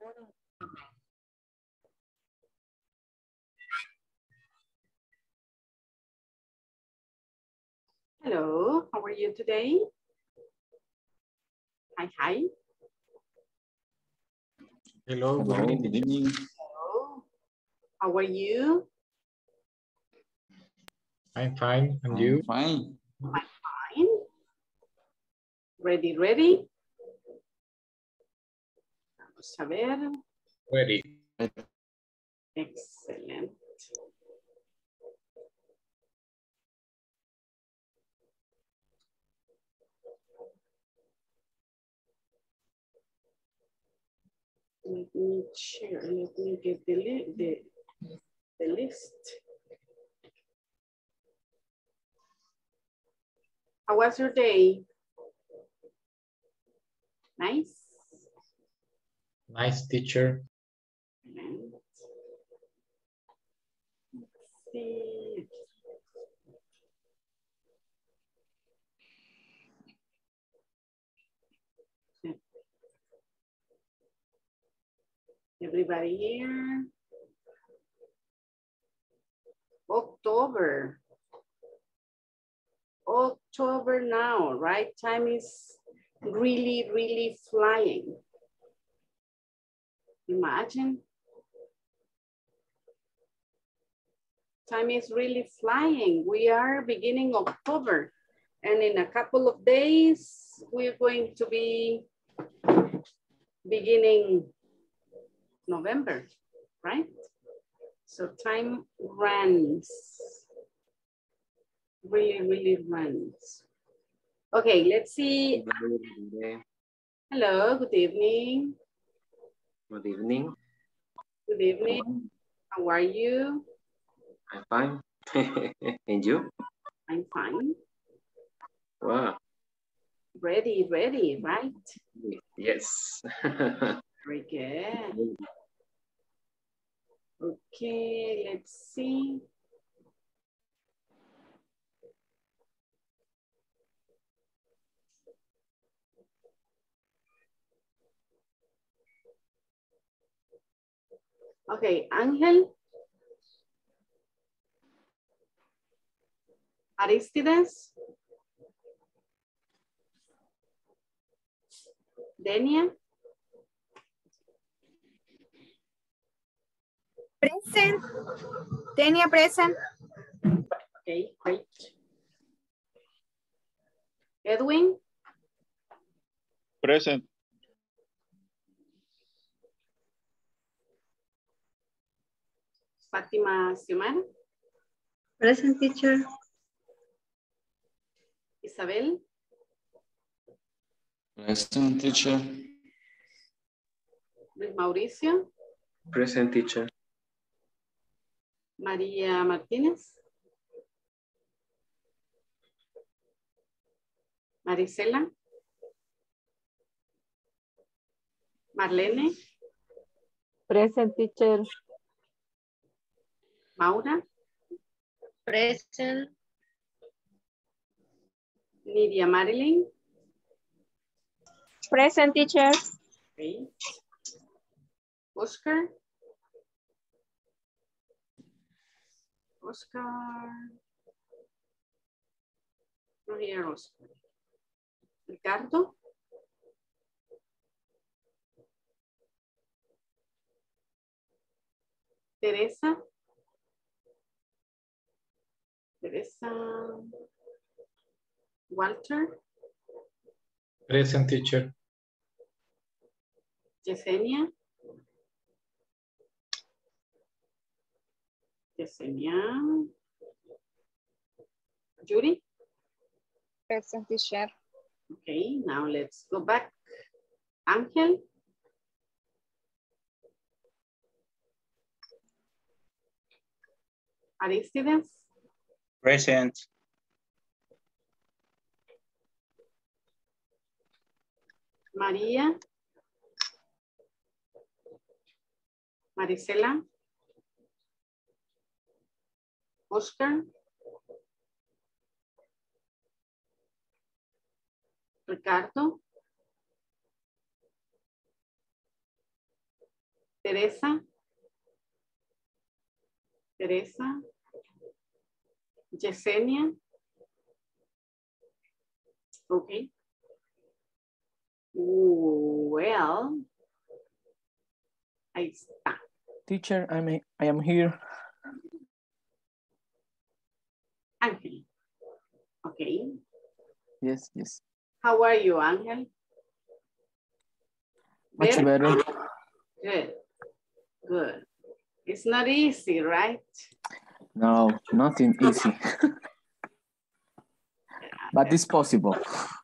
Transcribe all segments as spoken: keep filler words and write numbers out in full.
Hello, how are you today? Hi, hi. Hello, good Hello, evening. good evening. Hello. How are you? I'm fine, and I'm you? fine. Fine. Ready, ready? Vamos a ver. Ready. Excelente. Let me share, let me get the, li the, the list. How was your day? Nice. Nice teacher. Excellent. Let's see. Everybody here. October. October now, right? Time is really, really flying. Imagine. Time is really flying. We are beginning October. And in a couple of days, we're going to be beginning November, right? So time runs. Really, really runs. Okay, let's see. Hello, good evening. Good evening. Good evening. How are you? I'm fine. And you? I'm fine. Wow. Ready, ready, right? Yes. Very good. Okay, let's see. Okay, Ángel. Aristides. Denia. Present. Denia present. Okay, great. Edwin. Present. Fátima Xiomara. Present teacher. Isabel. Present teacher. Luis Mauricio. Present teacher. María Martínez. Marisela. Marlene. Present teacher. Maura. Present. Nidia Marilyn. Present teacher. Okay. Oscar. Oscar. No here, Oscar. Ricardo. Teresa. Teresa. Walter. Present teacher. Yesenia. Yesenia. Judy. Present teacher. Okay, now let's go back. Ángel. Aristides. Present. María. Marisela. Oscar. Ricardo. Teresa. Teresa. Yesenia. Okay. Well, ahí está. Teacher, I'm a, I am here. Ángel. Okay. Yes, yes. How are you, Ángel? Much better. Good. Good. It's not easy, right? No, nothing easy. But it's possible.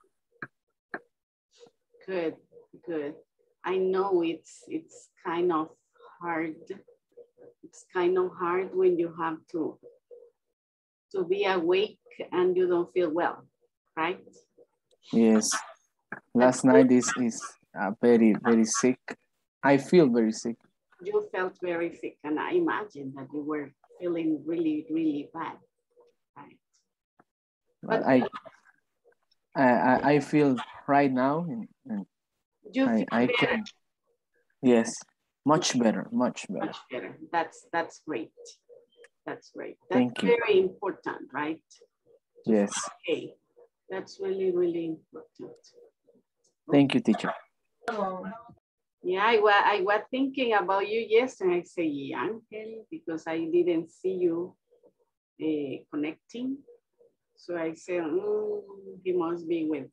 Good, good. I know it's it's kind of hard. It's kind of hard when you have to to be awake and you don't feel well, right? Yes. Last night is is uh, very very sick. I feel very sick. You felt very sick, and I imagine that you were feeling really, really bad, right? But, but I, I I feel right now, and, and you I, feel I better. can. Yes, much better, much better. Much better. That's that's great. That's great. That's Thank you. very important, right? Yes. Okay, that's really, really important. Thank you, teacher. Yeah, I was, I was thinking about you yesterday. I say, Angel, because I didn't see you uh, connecting. So I said, mm, he must be with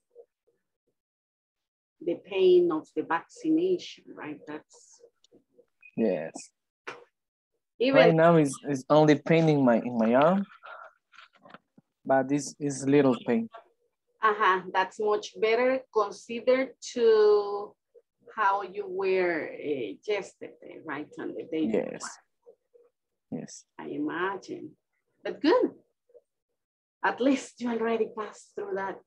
the pain of the vaccination, right? That's Yes. even right now is is only pain in my in my arm, but this is little pain. Uh-huh, that's much better considered to how you were uh, yesterday, right? On the day Yes. before. Yes. I imagine, but good. At least you already passed through that.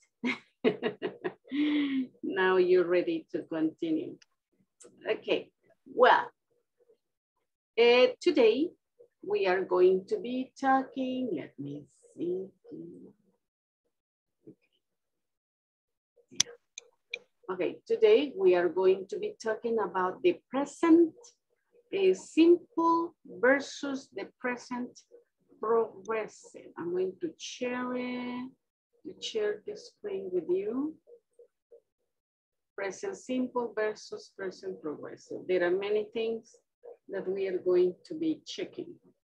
Now you're ready to continue. Okay, well, uh, today we are going to be talking, let me see. Okay, today we are going to be talking about the present uh, simple versus the present progressive. I'm going to share it, to share the screen with you. Present simple versus present progressive. There are many things that we are going to be checking.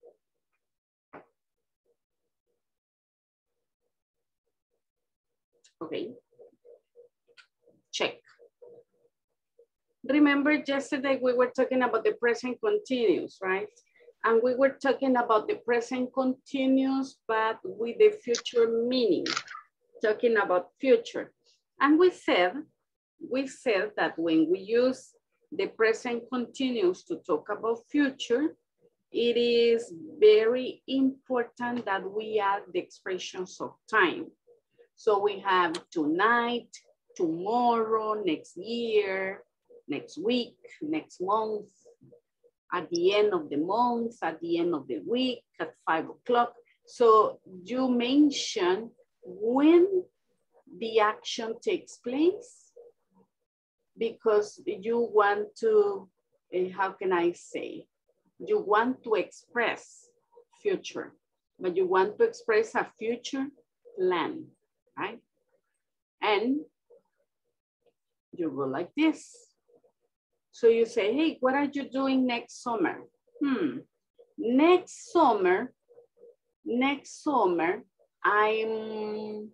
Okay. Check. Remember yesterday we were talking about the present continuous, right? And we were talking about the present continuous, but with the future meaning, talking about future. And we said, we said that when we use the present continuous to talk about future, it is very important that we add the expressions of time. So we have tonight, tomorrow, next year, next week, next month, at the end of the month, at the end of the week, at five o'clock. So you mention when the action takes place because you want to, uh, how can I say? You want to express future, but you want to express a future plan, right? And you go like this. So you say, hey, what are you doing next summer? Hmm, next summer, next summer, I'm,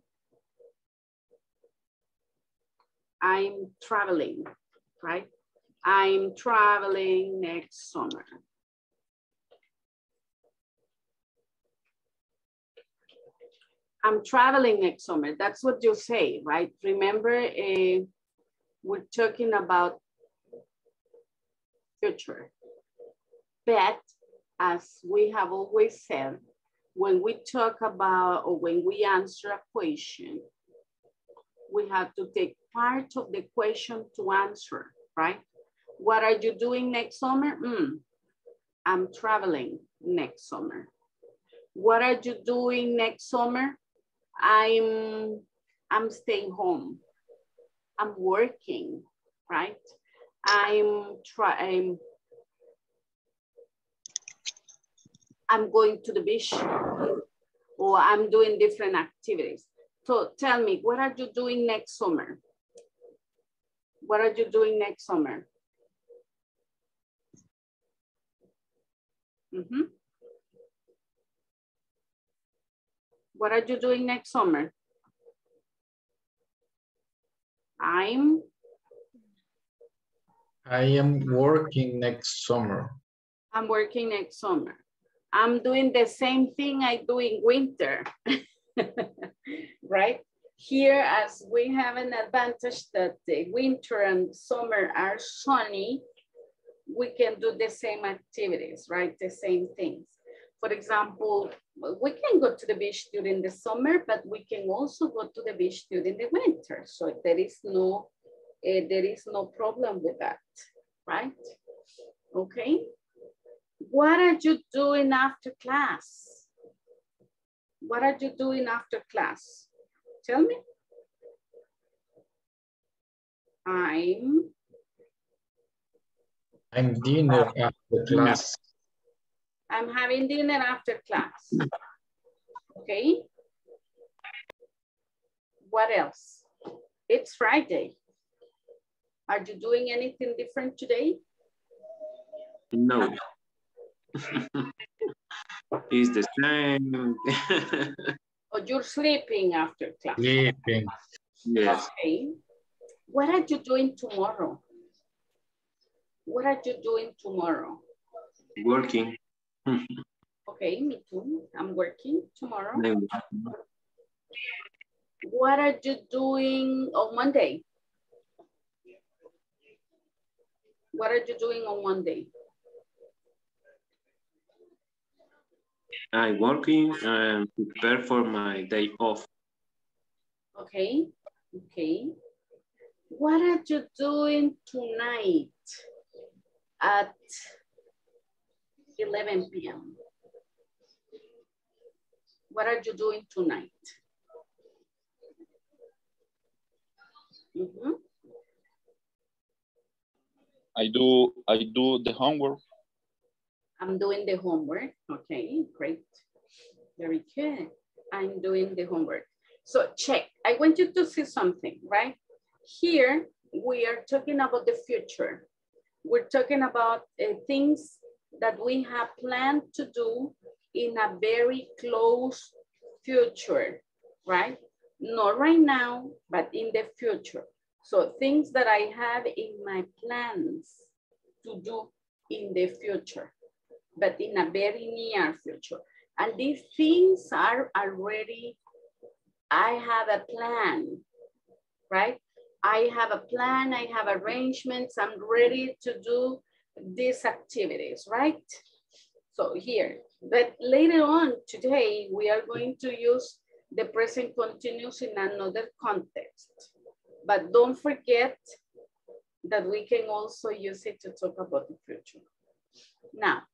I'm traveling, right? I'm traveling next summer. I'm traveling next summer. That's what you say, right? Remember, uh, we're talking about future. But as we have always said, when we talk about or when we answer a question, we have to take part of the question to answer, right? What are you doing next summer? Mm, I'm traveling next summer. What are you doing next summer? I'm, I'm staying home. I'm working, right? I'm trying, I'm going to the beach, or I'm doing different activities. So tell me, what are you doing next summer? What are you doing next summer? Mm-hmm. What are you doing next summer? I'm I am working next summer. I'm working next summer. I'm doing the same thing I do in winter, right? Here, as we have an advantage that the winter and summer are sunny, we can do the same activities, right? The same things. For example, we can go to the beach during the summer, but we can also go to the beach during the winter. So there is no, uh, there is no problem with that, right? Okay. What are you doing after class? What are you doing after class? Tell me. I'm. I'm dinner after class. I'm having dinner after class. Okay. What else? It's Friday. Are you doing anything different today? No. It's the same. Or you're sleeping after class? Sleeping. Yes. Okay. What are you doing tomorrow? What are you doing tomorrow? Working. Okay, me too. I'm working tomorrow. No. What are you doing on Monday? What are you doing on Monday? I'm working and prepare for my day off. Okay, okay. What are you doing tonight at eleven p m? What are you doing tonight? Mm-hmm. I do I do the homework. I'm doing the homework. Okay, great. Very good. I'm doing the homework. So check. I want you to see something, right? Here, we are talking about the future. We're talking about uh, things that we have planned to do in a very close future, right? Not right now, but in the future. So things that I have in my plans to do in the future, but in a very near future. And these things are already, I have a plan, right? I have a plan, I have arrangements, I'm ready to do these activities, right? So here, but later on today, we are going to use the present continuous in another context. But don't forget that we can also use it to talk about the future. Now,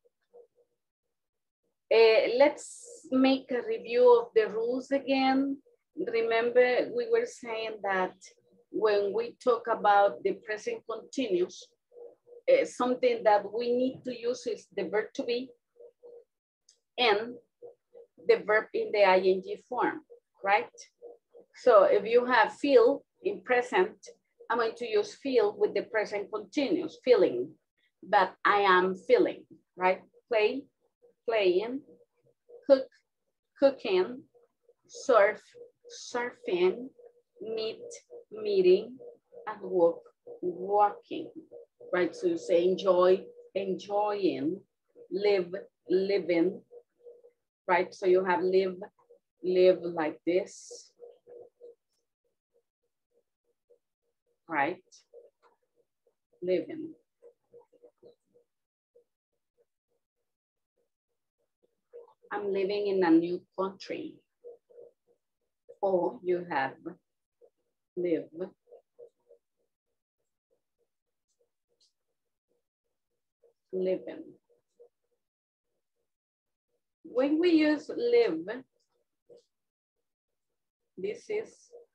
uh, let's make a review of the rules again. Remember, we were saying that when we talk about the present continuous, uh, something that we need to use is the verb to be and the verb in the I N G form, right? So if you have feel in present, I'm going to use feel with the present continuous, feeling, but I am feeling, right? Play, playing, cook, cooking, surf, surfing, meet, meeting, and walk, walking, right? So you say enjoy, enjoying, live, living, right? So you have live, live like this, right? Living. I'm living in a new country. Or you have live. Living. When we use live, this is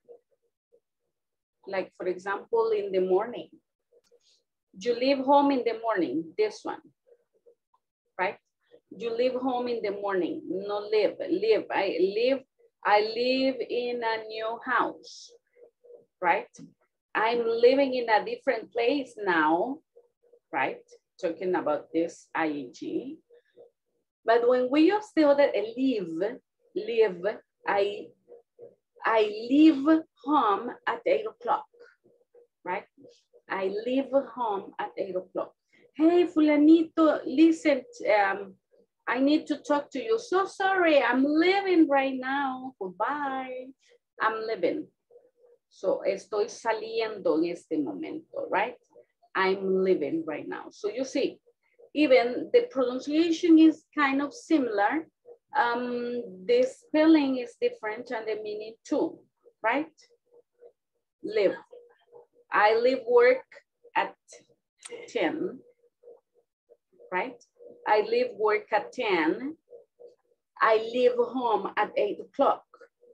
like, for example, in the morning. You leave home in the morning, this one, right? You leave home in the morning. No live, live. I live, I live in a new house, right? I'm living in a different place now, right? Talking about this ing. But when we use the other live, live, I, I leave home at eight o'clock, right? I leave home at eight o'clock. Hey, fulanito, listen, um, I need to talk to you. So sorry, I'm leaving right now. Goodbye. I'm leaving. So estoy saliendo en este momento, right? I'm leaving right now. So you see, even the pronunciation is kind of similar. Um, the spelling is different and the meaning too, right? Live. I leave work at ten, right? I leave work at ten. I leave home at eight o'clock.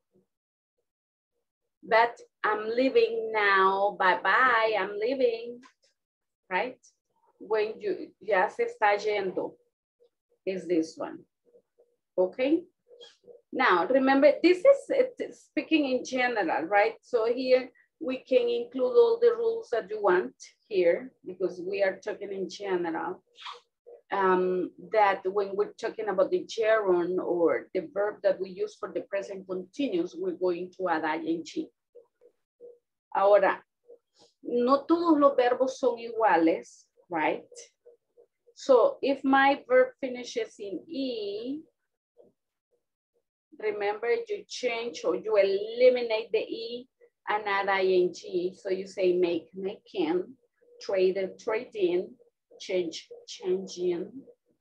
But I'm leaving now, bye-bye, I'm leaving, right? When you, ya se está yendo, is this one, okay? Now, remember, this is speaking in general, right? So here we can include all the rules that you want here because we are talking in general. Um, that when we're talking about the gerund or the verb that we use for the present continuous, we're going to add ing. Ahora, no todos los verbos son iguales, right? So if my verb finishes in E, remember you change or you eliminate the E and add ing. So you say make, making, trade, trading, change, changing,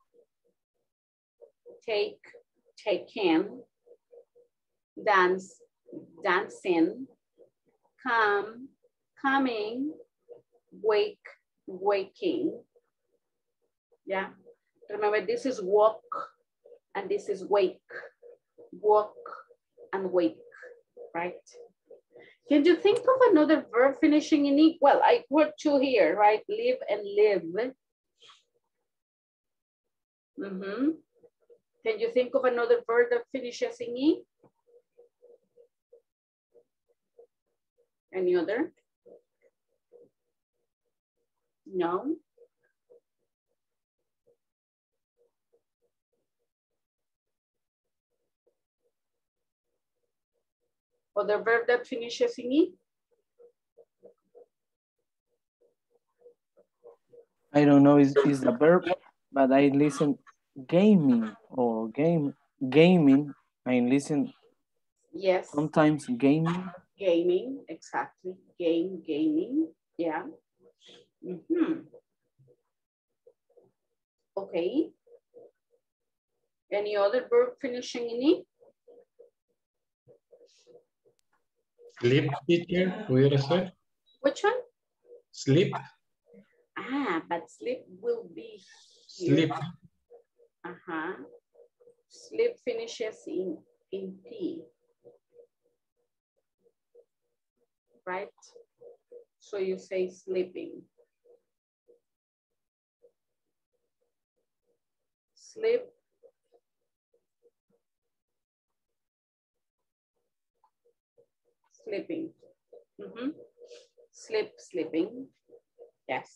take, taken, dance, dancing, come, coming, wake, waking. Yeah, remember this is walk and this is wake, walk and wake, right? Can you think of another verb finishing in E? Well, I put two here, right? Live and live. Mm-hmm. Can you think of another verb that finishes in E? Any other? No? Other verb that finishes in E? I don't know is is the verb, but I listen gaming or game gaming. I listen. Yes. Sometimes gaming. Gaming, exactly. Game, gaming, yeah. Mm-hmm. Okay. Any other verb finishing in E? Sleep, teacher, we said. Which one? Sleep. Ah, but sleep will be here. Sleep. Uh-huh. Sleep finishes in, in P. Right? So you say sleeping. Sleep. Sleeping. Mm-hmm. Sleep, sleeping. Yes.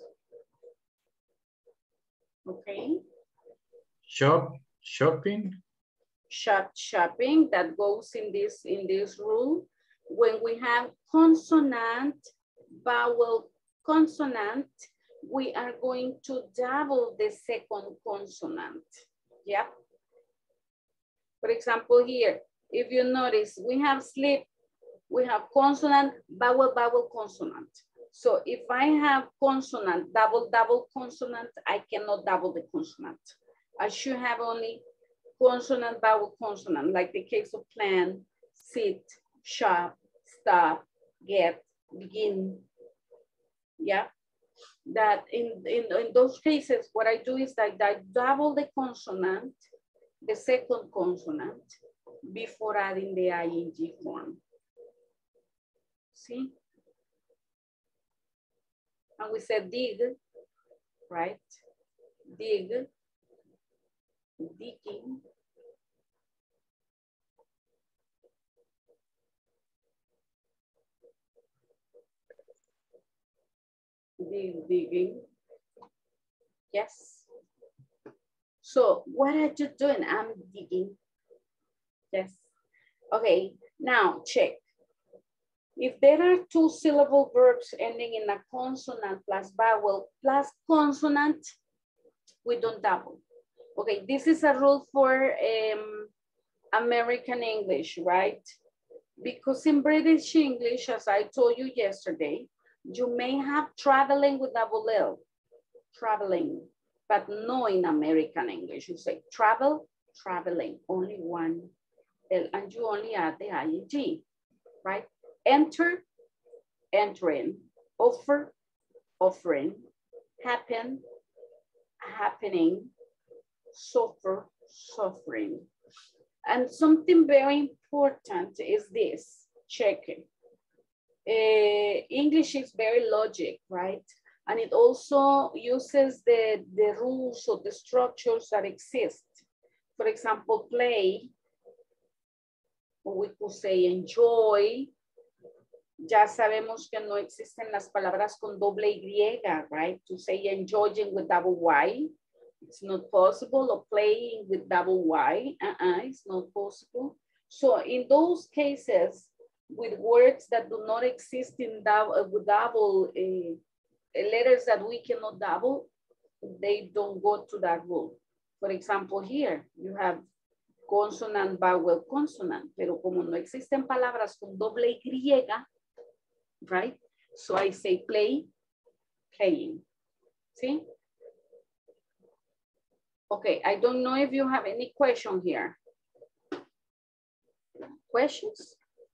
Okay. Shop, shopping. Shop, shopping. That goes in this in this rule. When we have consonant, vowel, consonant, we are going to double the second consonant. Yeah. For example, here, if you notice, we have sleep, we have consonant, vowel, vowel, consonant. So if I have consonant, double, double consonant, I cannot double the consonant. I should have only consonant, vowel, consonant, like the case of plan, sit, shop, stop, get, begin. Yeah. That in, in, in those cases, what I do is that I double the consonant, the second consonant, before adding the ing form. See? And we said dig, right? Dig. digging. Dig, digging. Yes. So what are you doing? I'm digging. Yes. Okay, now check. If there are two syllable verbs ending in a consonant plus vowel plus consonant, we don't double. Okay, this is a rule for um, American English, right? Because in British English, as I told you yesterday, you may have traveling with double L, traveling, but no in American English. You say travel, traveling, only one L, and you only add the I N G, right? Enter, entering, offer, offering, happen, happening, suffer, suffering. And something very important is this, checking. Uh, English is very logic, right? And it also uses the, the rules or the structures that exist. For example, play, we could say enjoy. Ya sabemos que no existen las palabras con doble Y, right? To say enjoying with double Y, it's not possible, or playing with double Y, uh-uh, it's not possible. So in those cases, with words that do not exist in double, with double uh, letters that we cannot double, they don't go to that rule. For example, here, you have consonant, vowel, consonant, pero como no existen palabras con doble Y, right? So I say play, playing. See? Okay, I don't know if you have any question here. Questions?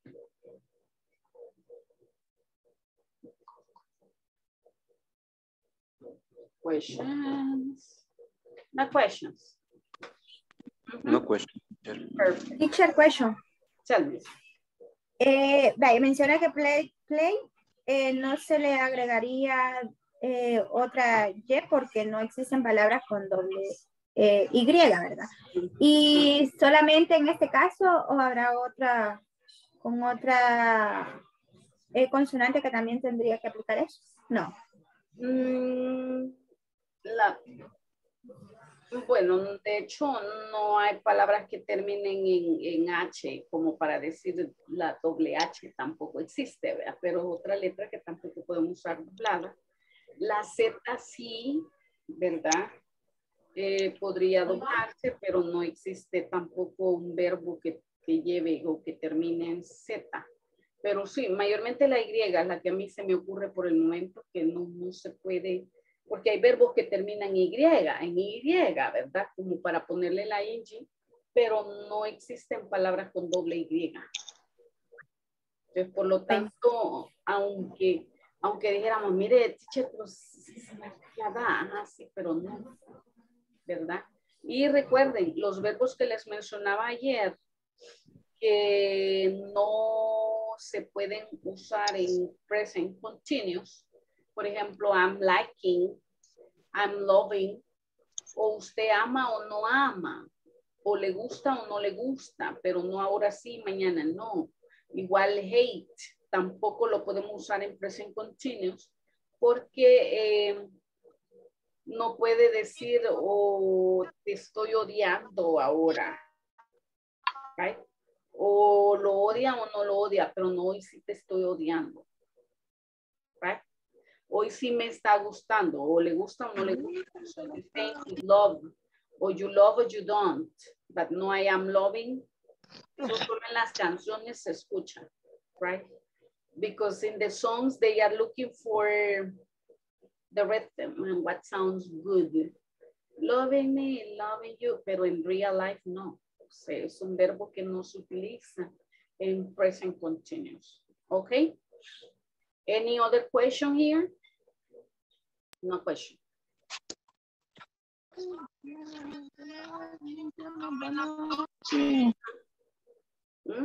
Questions? No questions? Mm-hmm. No question. Perfect. Teacher question. Tell me. Eh, vaya, menciona que play, play eh, no se le agregaría eh, otra Y porque no existen palabras con doble eh, Y, ¿verdad? Y solamente en este caso o habrá otra con otra eh, consonante que también tendría que aplicar eso. No. Mm, la, bueno, de hecho no hay palabras que terminen en, en H como para decir la doble H, tampoco existe, ¿verdad? Pero es otra letra que tampoco podemos usar doblada. La Z sí, ¿verdad? Eh, podría doblarse, pero no existe tampoco un verbo que, que lleve o que termine en Z. Pero sí, mayormente la Y es la que a mí se me ocurre por el momento que no, no se puede, porque hay verbos que terminan en Y, en Y, ¿verdad? Como para ponerle la I N G, pero no existen palabras con doble Y. Entonces, por lo tanto, aunque, aunque dijéramos, mire, teacher, pero se me la da, ajá, sí, pero no, ¿verdad? Y recuerden, los verbos que les mencionaba ayer, que no se pueden usar en present continuous. Por ejemplo, I'm liking, I'm loving, o usted ama o no ama, o le gusta o no le gusta, pero no ahora sí, mañana no. Igual hate, tampoco lo podemos usar en present continuous, porque eh, no puede decir, o oh, te estoy odiando ahora, right? O lo odia o no lo odia, pero no hoy sí te estoy odiando. Right? Hoy sí me está gustando, o le gusta o no le gusta. So you think you love, o you love or you don't, but no I am loving. Eso solo en las canciones se escucha, right? Because in the songs they are looking for the rhythm and what sounds good. Loving me, loving you, pero en real life no. Es un verbo que no se utiliza en present continuous. Okay. Any other question here? No question. Hmm?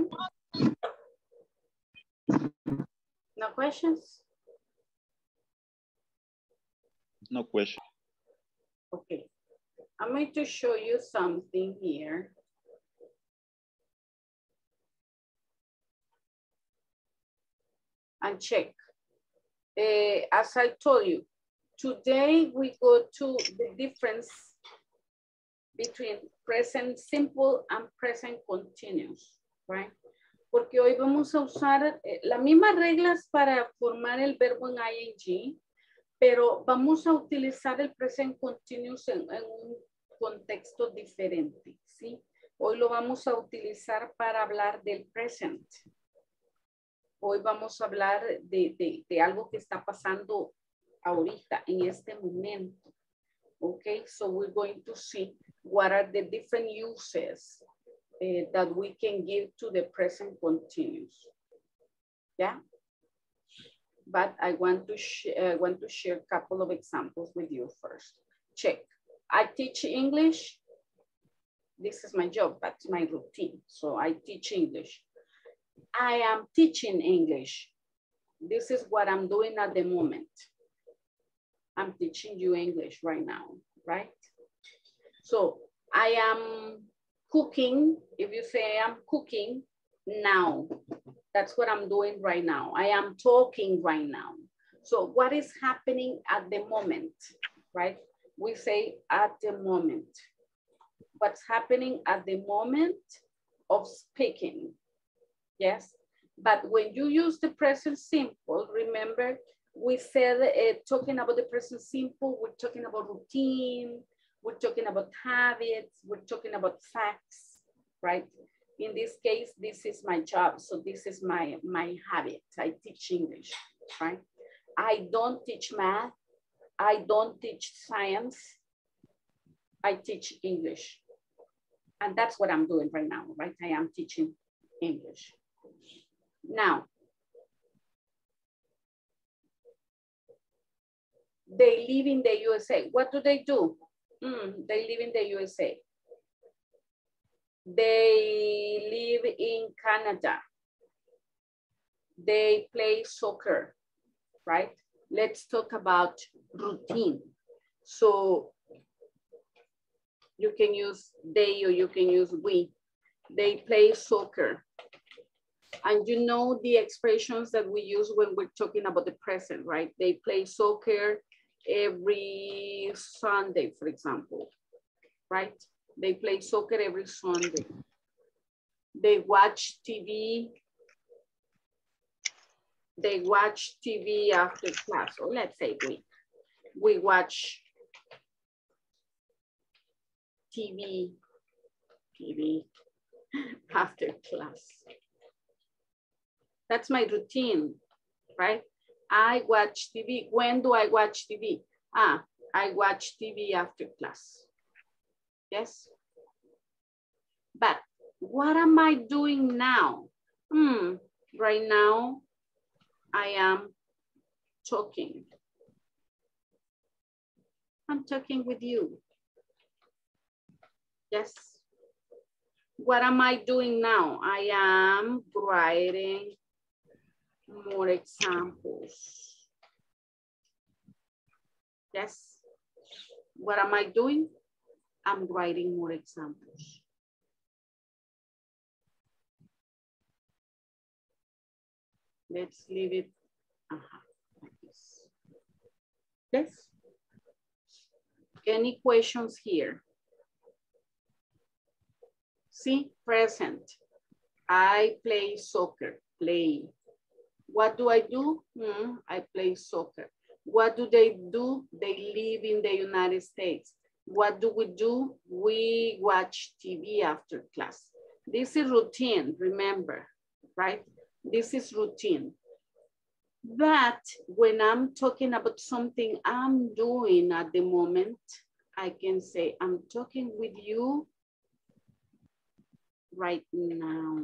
No questions? No question. Okay. I'm going to show you something here. And check. Uh, as I told you, today we go to the difference between present simple and present continuous, right? Porque hoy vamos a usar eh, las mismas reglas para formar el verbo en I N G, pero vamos a utilizar el present continuous en, en un contexto diferente, ¿sí? Hoy lo vamos a utilizar para hablar del present. Hoy vamos a hablar de, de, de algo que está pasando ahorita, en este momento. Okay, so we're going to see what are the different uses uh, that we can give to the present continuous. Yeah, but I want to uh, want to share a couple of examples with you first. Check. I teach English. This is my job. That's my routine. So I teach English. I am teaching English. This is what I'm doing at the moment. I'm teaching you English right now, right? So I am cooking. If you say I'm cooking now, that's what I'm doing right now. I am talking right now. So what is happening at the moment, right? We say at the moment. What's happening at the moment of speaking, yes? But when you use the present simple, remember, we said uh, talking about the present simple, we're talking about routine, we're talking about habits, we're talking about facts, right? In this case, this is my job. So this is my, my habit. I teach English, right? I don't teach math. I don't teach science. I teach English. And that's what I'm doing right now, right? I am teaching English. Now, they live in the U S A. What do they do? Mm, they live in the U S A. They live in Canada. They play soccer, right? Let's talk about routine. So you can use they or you can use we. They play soccer. And you know the expressions that we use when we're talking about the present, right? They play soccer every Sunday, for example, right? They play soccer every Sunday. They watch T V. They watch T V after class. Or let's say we, we watch T V, T V after class. That's my routine, right? I watch T V. When do I watch T V? Ah, I watch T V after class. Yes. But what am I doing now? Hmm, right now, I am talking. I'm talking with you. Yes. What am I doing now? I am writing more examples. Yes. What am I doing? I'm writing more examples. Let's leave it uh-huh, like this. Yes. Any questions here? See, present. I play soccer. Play. What do I do? Hmm, I play soccer. What do they do? They live in the United States. What do we do? We watch T V after class. This is routine, remember, right? This is routine. But when I'm talking about something I'm doing at the moment, I can say, I'm talking with you right now.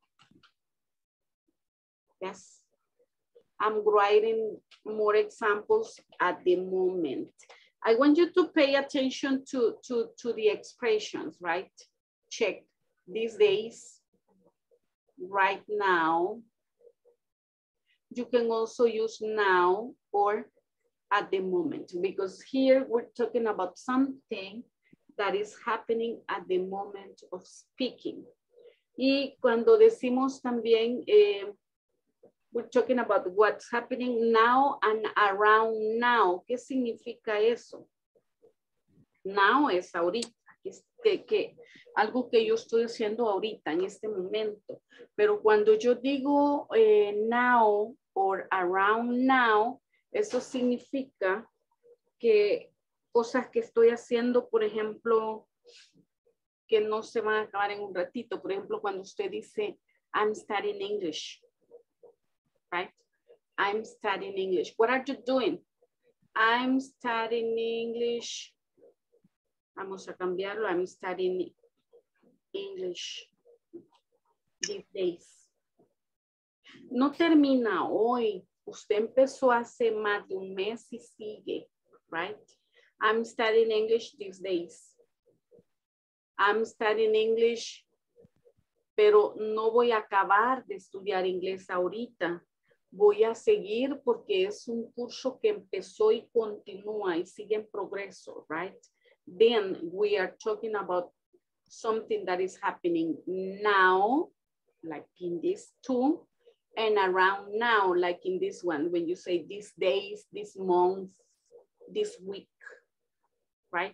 Yes. I'm writing more examples at the moment. I want you to pay attention to, to, to the expressions, right? Check these days, right now. You can also use now or at the moment, because here we're talking about something that is happening at the moment of speaking. Y cuando decimos también, eh, we're talking about what's happening now and around now. ¿Qué significa eso? Now es ahorita, que, que, algo que yo estoy haciendo ahorita, en este momento. Pero cuando yo digo eh, now or around now, eso significa que cosas que estoy haciendo, por ejemplo, que no se van a acabar en un ratito. Por ejemplo, cuando usted dice, I'm studying English, right? I'm studying English. What are you doing? I'm studying English. Vamos a cambiarlo. I'm studying English these days. No termina hoy. Usted empezó hace más de un mes y sigue, right? I'm studying English these days. I'm studying English, pero no voy a acabar de estudiar inglés ahorita. Voy a seguir porque es un curso que empezó y continúa y sigue en progreso, right? Then we are talking about something that is happening now, like in this two, and around now, like in this one, when you say these days, this month, this week, right?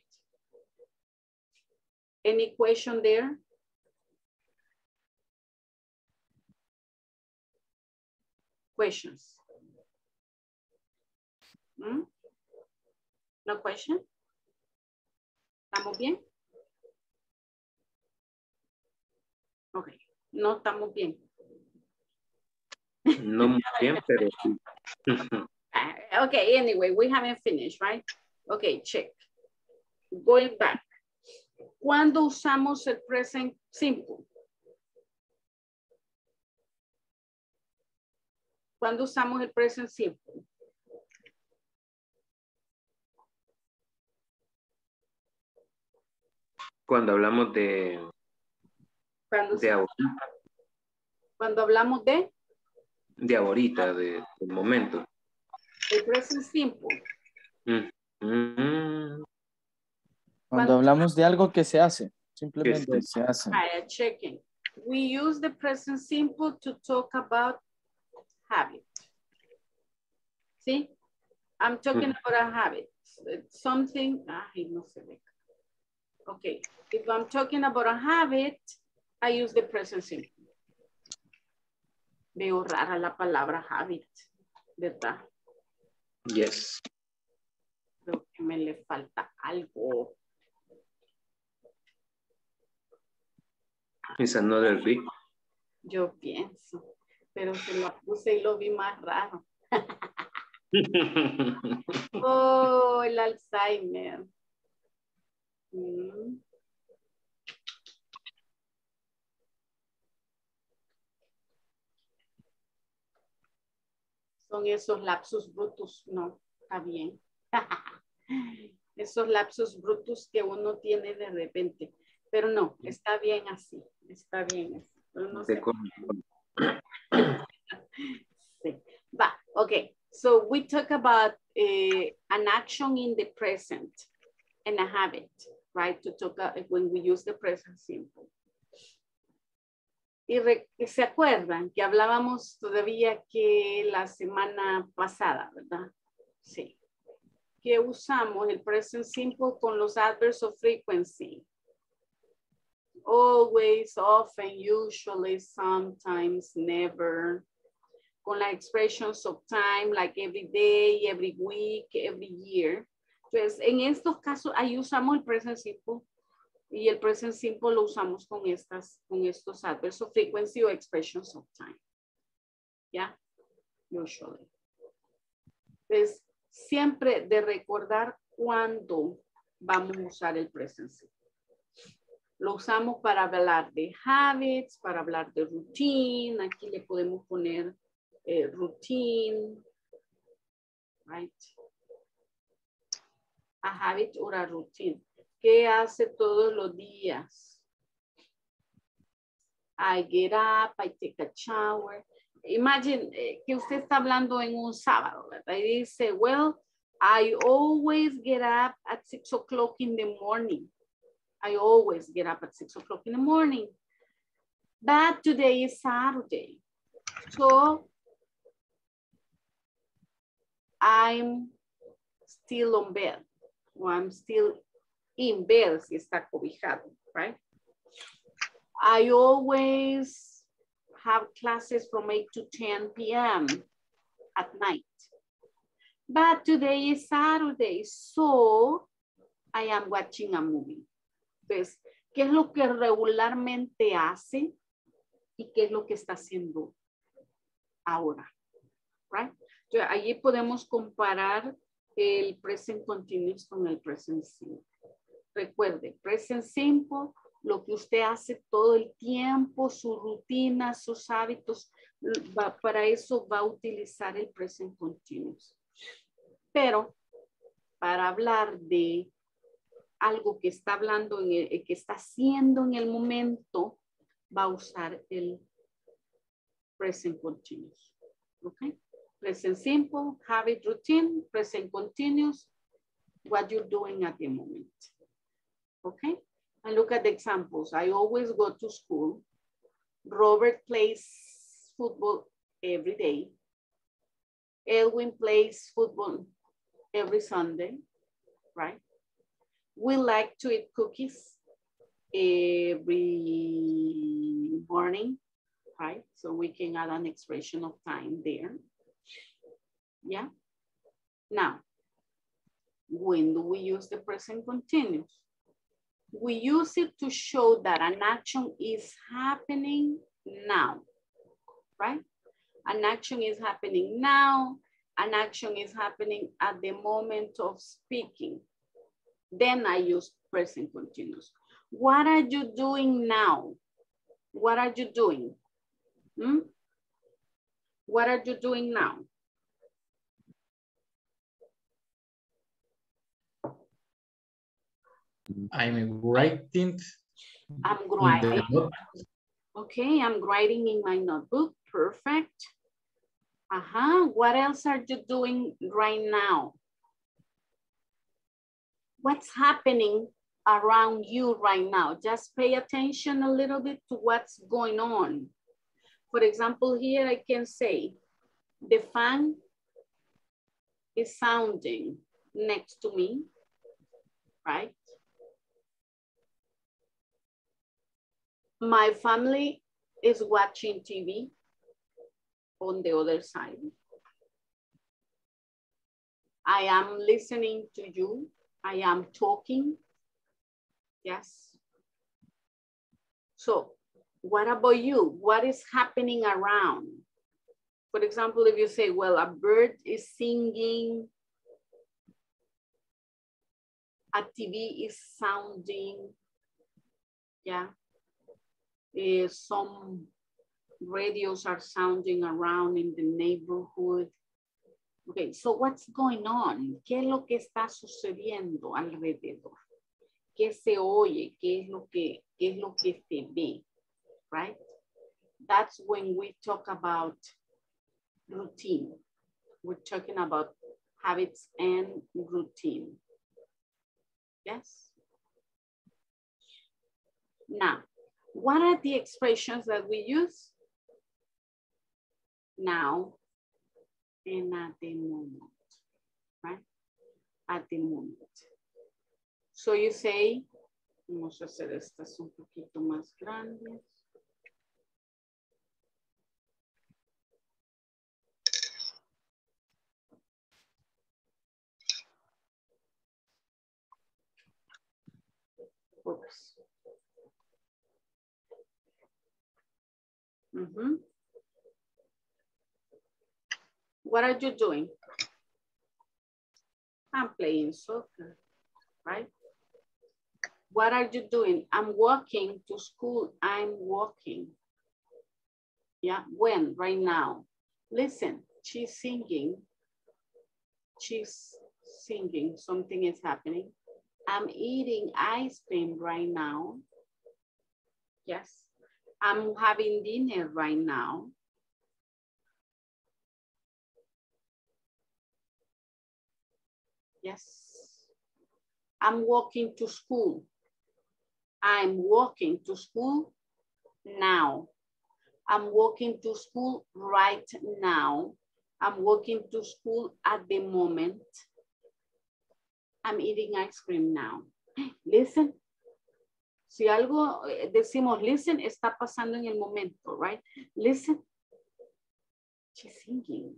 Any question there? Questions? ¿Mm? No question? ¿Estamos bien? Ok, no estamos bien. No muy bien, pero sí. Uh, okay, anyway, we haven't finished, right? Okay, check. Going back. ¿Cuándo usamos el present simple? ¿Cuándo usamos el present simple? Cuando hablamos de, Cuando, de ahorita, cuando hablamos de de ahorita, de, del momento. el present simple. Mm, mm, Cuando Cuando- hablamos de algo que se hace, simplemente Que se- se hace. I am checking. We use the present simple to talk about habit. See? I'm talking Mm. about a habit. It's something, ay, no se ve. Okay, if I'm talking about a habit, I use the present simple. Veo rara la palabra habit, ¿verdad? Yes. Creo que me le falta algo. It's another big. Yo pienso, pero se la puse y lo vi más raro. Oh, el Alzheimer. Mm. Son esos lapsus brutus, no, está bien. Esos lapsus brutus que uno tiene de repente, pero no, está bien así, está bien así. Pero no De se- con- Sí. Va, okay. So we talk about uh, an action in the present and a habit, right? To talk about when we use the present simple. Y re- se acuerdan que hablábamos todavía que la semana pasada, ¿verdad? Sí. Que usamos el present simple con los adverbs of frequency. Always, often, usually, sometimes, never. Con las expressions of time, like every day, every week, every year. Entonces, en estos casos, ahí usamos el present simple. Y el present simple lo usamos con, estas, con estos adverbs of frequency o expressions of time. ¿Ya? Usually. Entonces, siempre de recordar cuándo vamos a usar el present simple. Lo usamos para hablar de habits, para hablar de routine. Aquí le podemos poner eh, routine. Right? A habit or a routine. ¿Qué hace todos los días? I get up, I take a shower. Imagine eh, que usted está hablando en un sábado, ¿verdad? Y dice, well, I always get up at six o'clock in the morning. I always get up at six o'clock in the morning. But today is Saturday. So I'm still on bed. Or I'm still in bed si está cobijado, right? I always have classes from eight to ten p m at night. But today is Saturday, so I am watching a movie. Pues, ¿qué es lo que regularmente hace y qué es lo que está haciendo ahora? Right? Entonces, allí podemos comparar el present continuous con el present simple. Recuerde, present simple, lo que usted hace todo el tiempo, su rutina, sus hábitos, va, para eso va a utilizar el present continuous. Pero para hablar de algo que está hablando, en el, que está haciendo en el momento, va a usar el present continuous. Okay? Present simple, habit, routine, present continuous, what you're doing at the moment. Okay? And look at the examples. I always go to school. Robert plays football every day. Edwin plays football every Sunday, right? We like to eat cookies every morning, right? So we can add an expression of time there. Yeah. Now, when do we use the present continuous? We use it to show that an action is happening now, right? An action is happening now. An action is happening at the moment of speaking. Then I use present continuous. What are you doing now? What are you doing? Hmm? What are you doing now? I'm writing. I'm writing. Okay, I'm writing in my notebook. Perfect. Uh-huh. What else are you doing right now? What's happening around you right now? Just pay attention a little bit to what's going on. For example, here I can say, the fan is sounding next to me, right? My family is watching T V on the other side. I am listening to you. I am talking. Yes. So what about you? What is happening around? For example, if you say, well, a bird is singing, a T V is sounding, yeah. Uh, some radios are sounding around in the neighborhood. Okay, so what's going on? ¿Qué es lo que está sucediendo alrededor? ¿Qué se oye? ¿Qué es lo que, qué es lo que se ve? Right? That's when we talk about routine. We're talking about habits and routine. Yes? Now, what are the expressions that we use? Now and at the moment, right? At the moment. So you say, vamos a hacer estas un poquito más grandes. Oops. Mm-hmm. What are you doing? I'm playing soccer, right? What are you doing? I'm walking to school. I'm walking. Yeah, when? Right now. Listen, she's singing. She's singing. Something is happening. I'm eating ice cream right now. Yes. I'm having dinner right now. Yes. I'm walking to school. I'm walking to school now. I'm walking to school right now. I'm walking to school at the moment. I'm eating ice cream now. Listen. Si algo decimos listen, está pasando en el momento, right? Listen. She's singing.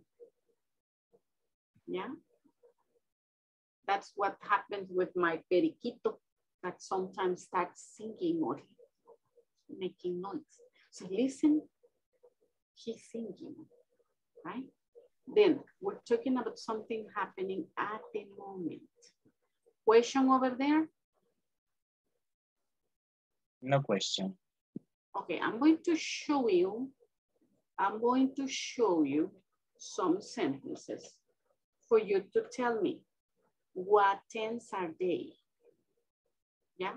Yeah. That's what happens with my periquito that sometimes starts singing or making noise. So listen, he's singing, right? Then we're talking about something happening at the moment. Question over there? No question. Okay, I'm going to show you, I'm going to show you some sentences for you to tell me what tense are they? Yeah?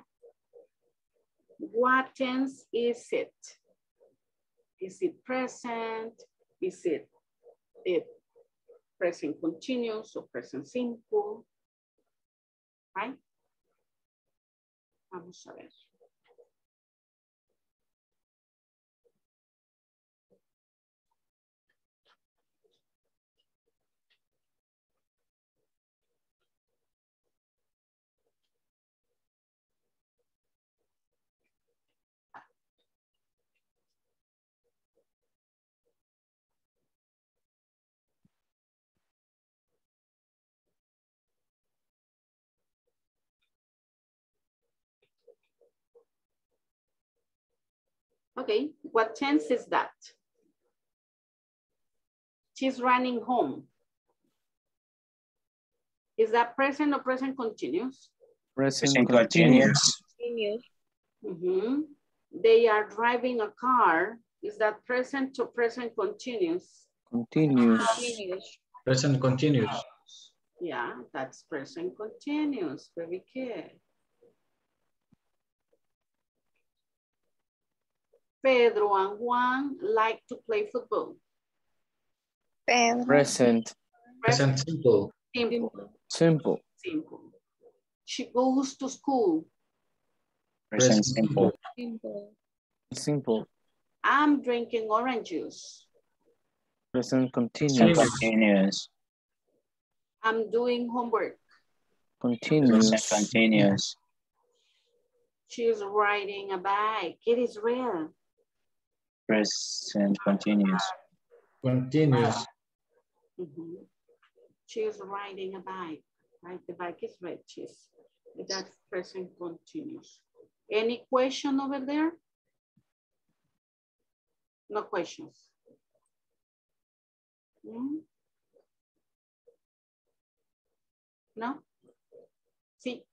What tense is it? Is it present? Is it, it present continuous or present simple? Right? Vamos a ver. Okay, what tense is that? She's running home. Is that present or present continuous? Present, Present continuous. continuous. Mm-hmm. They are driving a car. Is that present or present continuous? Continuous. Present continuous. Yeah, that's present continuous. Very good. Pedro and Juan like to play football. Present. Present simple. Simple. Simple. Simple. She goes to school. Present simple. Simple. I'm drinking orange juice. Present Present continuous. continuous. I'm doing homework. Continuous. Present continuous. She's riding a bike. It is real. Present continuous. Continuous. Mm-hmm. She's riding a bike, right? The bike is red. She's, that's present continuous. Any question over there? No questions. Hmm? No? Sí.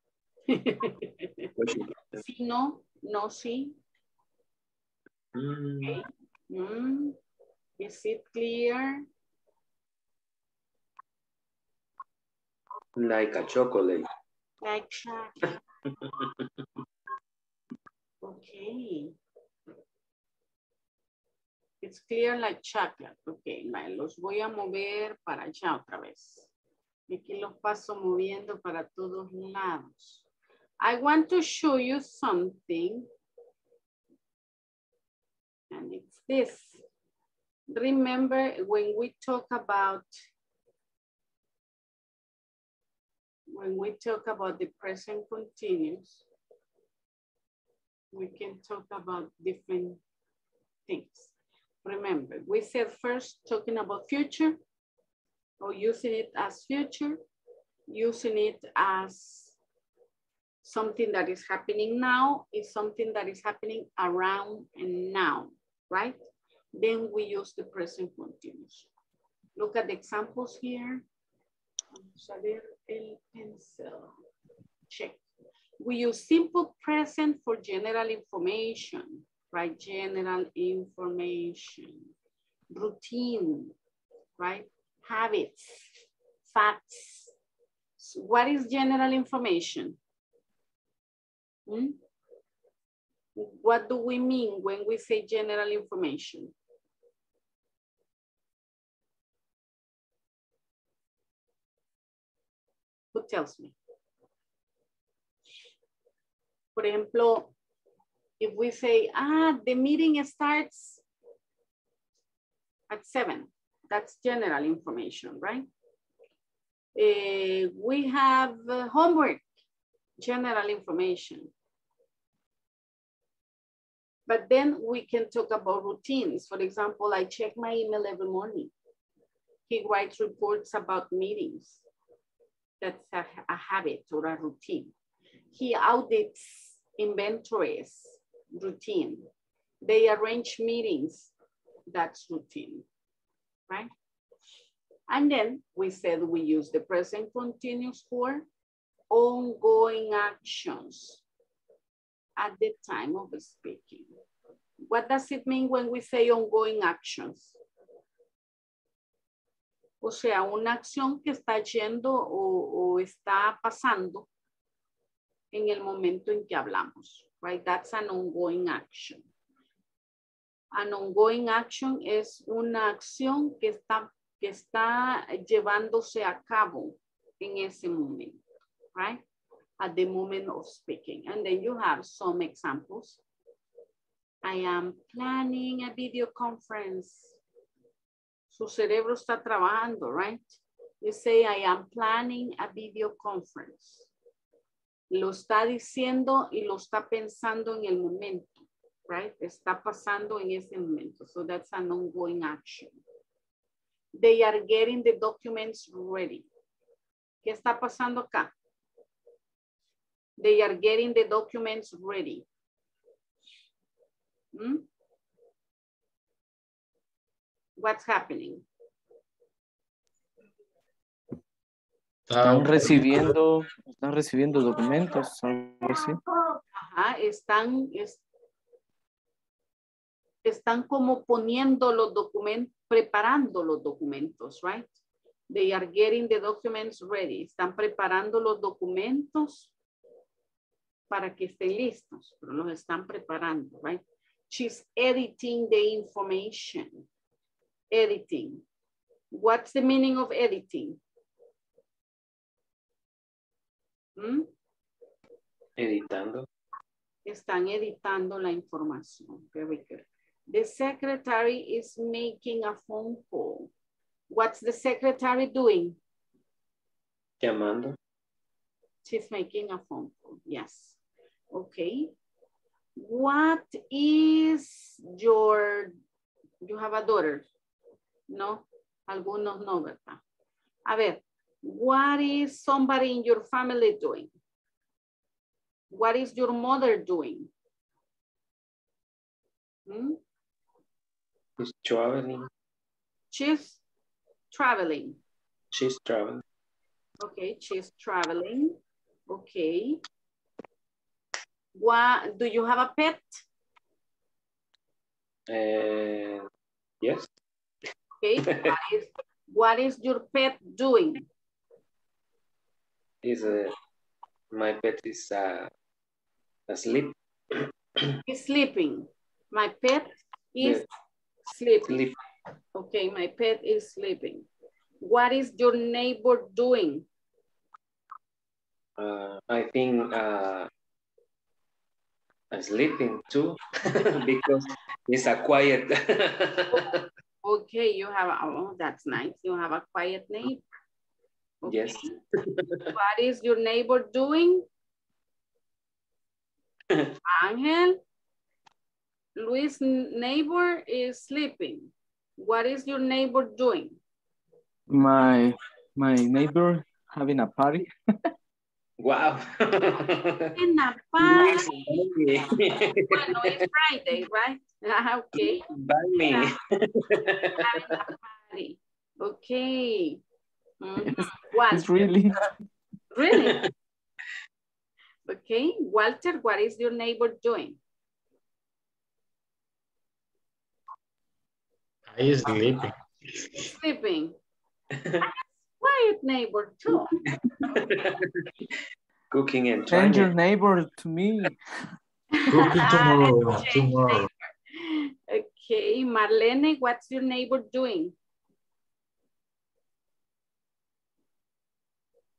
Sí, no, no, sí. Mm, Okay. Mm. Is it clear? like a chocolate. Like chocolate. Okay. It's clear like chocolate. Ok, vale, los voy a mover para allá otra vez. Y aquí los paso moviendo para todos lados. I want to show you something. And it's this. Remember when we talk about when we talk about the present continuous, we can talk about different things. Remember, we said first talking about future or using it as future, using it as something that is happening now is something that is happening around and now, right? Then we use the present continuous. Look at the examples here. Vamos a ver el pencil. Check. We use simple present for general information, right? General information. Routine, right? Habits, facts. So what is general information? Hmm? What do we mean when we say general information? Who tells me? Por ejemplo, If we say, ah, the meeting starts at seven, that's general information, right? Uh, we have uh, homework, general information. But then we can talk about routines. For example, I check my email every morning. He writes reports about meetings. That's a, a habit or a routine. He audits inventories, routine. They arrange meetings, that's routine, right? And then we said we use the present continuous for ongoing actions at the time of speaking. What does it mean when we say ongoing actions? O sea, una acción que está yendo o, o está pasando en el momento en que hablamos, right? That's an ongoing action. An ongoing action es una acción que está, que está llevándose a cabo en ese momento, right? At the moment of speaking. And then you have some examples. I am planning a video conference. Su cerebro está trabajando, right? You say, I am planning a video conference. Lo está diciendo y lo está pensando en el momento, right? Está pasando en ese momento. So that's an ongoing action. They are getting the documents ready. ¿Qué está pasando acá? They are getting the documents ready. ¿Mm? What's happening? Están recibiendo, están recibiendo documentos, algo así. Ajá, están, es, están como poniendo los documentos, preparando los documentos, right? They are getting the documents ready. Están preparando los documentos para que estén listos, pero los están preparando, right? She's editing the information. Editing. What's the meaning of editing? ¿Mm? Editando. Están editando la información. Very good. The secretary is making a phone call. What's the secretary doing? Llamando. She's making a phone call. Yes. Okay. What is your, you have a daughter? No, algunos no, ¿verdad? A ver, what is somebody in your family doing? What is your mother doing? Hmm? She's traveling. She's traveling. She's traveling. Okay, she's traveling. Okay. What, do you have a pet? Uh, yes. Okay, what is, what is your pet doing? Is uh, my pet is uh, asleep. He's sleeping. My pet is Yeah. sleeping. Sleep. Okay, my pet is sleeping. What is your neighbor doing? Uh, I think uh, I'm sleeping too because it's a quiet. Okay, you have, a, oh, that's nice. You have a quiet neighbor. Okay. Yes. What is your neighbor doing? Angel? Luis' neighbor is sleeping. What is your neighbor doing? My, my neighbor having a party. Wow. In a party. Bueno, it's Friday, right? Ah, okay. By me. Having a party. Okay. Mm-hmm. Walter. It's really. Really? Okay. Walter, what is your neighbor doing? I is sleeping. Sleeping. Quiet neighbor too. Cooking and Send your trying. neighbor to me. Cooking tomorrow. Tomorrow. Okay, Marlene, what's your neighbor doing?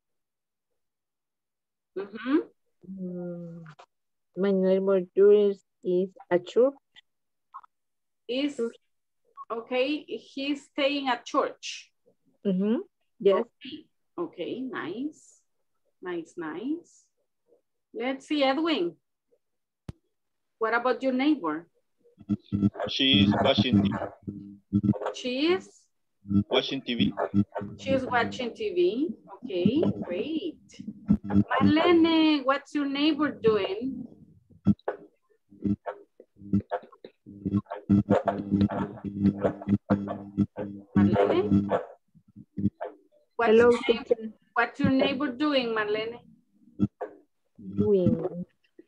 Mm-hmm. Mm, my neighbor doing is a church. Is, okay, he's staying at church. Mm-hmm. Yes. Okay. Okay, nice. Nice, nice. Let's see, Edwin. What about your neighbor? She is watching T V. She is? Watching T V. She's watching T V. Okay, great. Marlene, what's your neighbor doing? Marlene? What's, Hello, your neighbor, teacher. what's your neighbor doing, Marlene? Doing.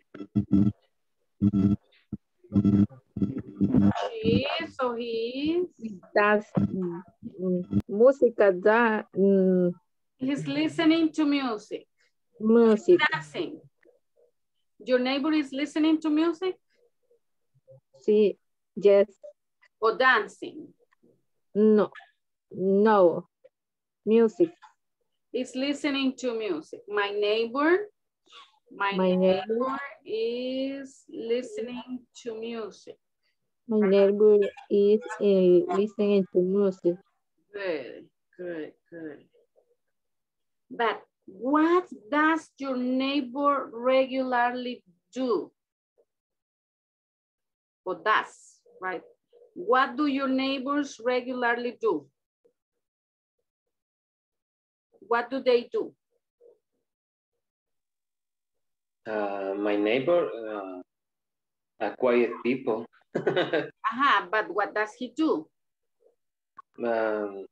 She is, so he is. That's mm, mm, música da mm, He's listening to music. music. Dancing. Your neighbor is listening to music Sí, yes. or dancing? No, no. Music. Is listening to music. My neighbor, my, My neighbor, neighbor, is listening to music. my neighbor is uh, listening to music. Good, good, good. But what does your neighbor regularly do? Or does, right? What do your neighbors regularly do? What do they do? Uh, my neighbor, uh, a quiet people. Aha, but what does he do? um,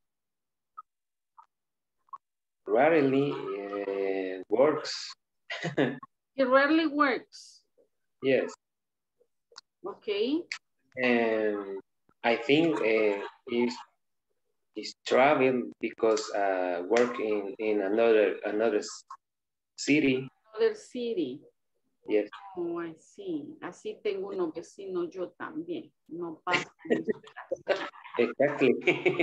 rarely uh, works. He rarely works. Yes. Okay. And I think uh, is is traveling because uh, work in, in another another city. Another city. Yes. Oh, I see. Así tengo unos vecinos yo también. No pasa. Exactly.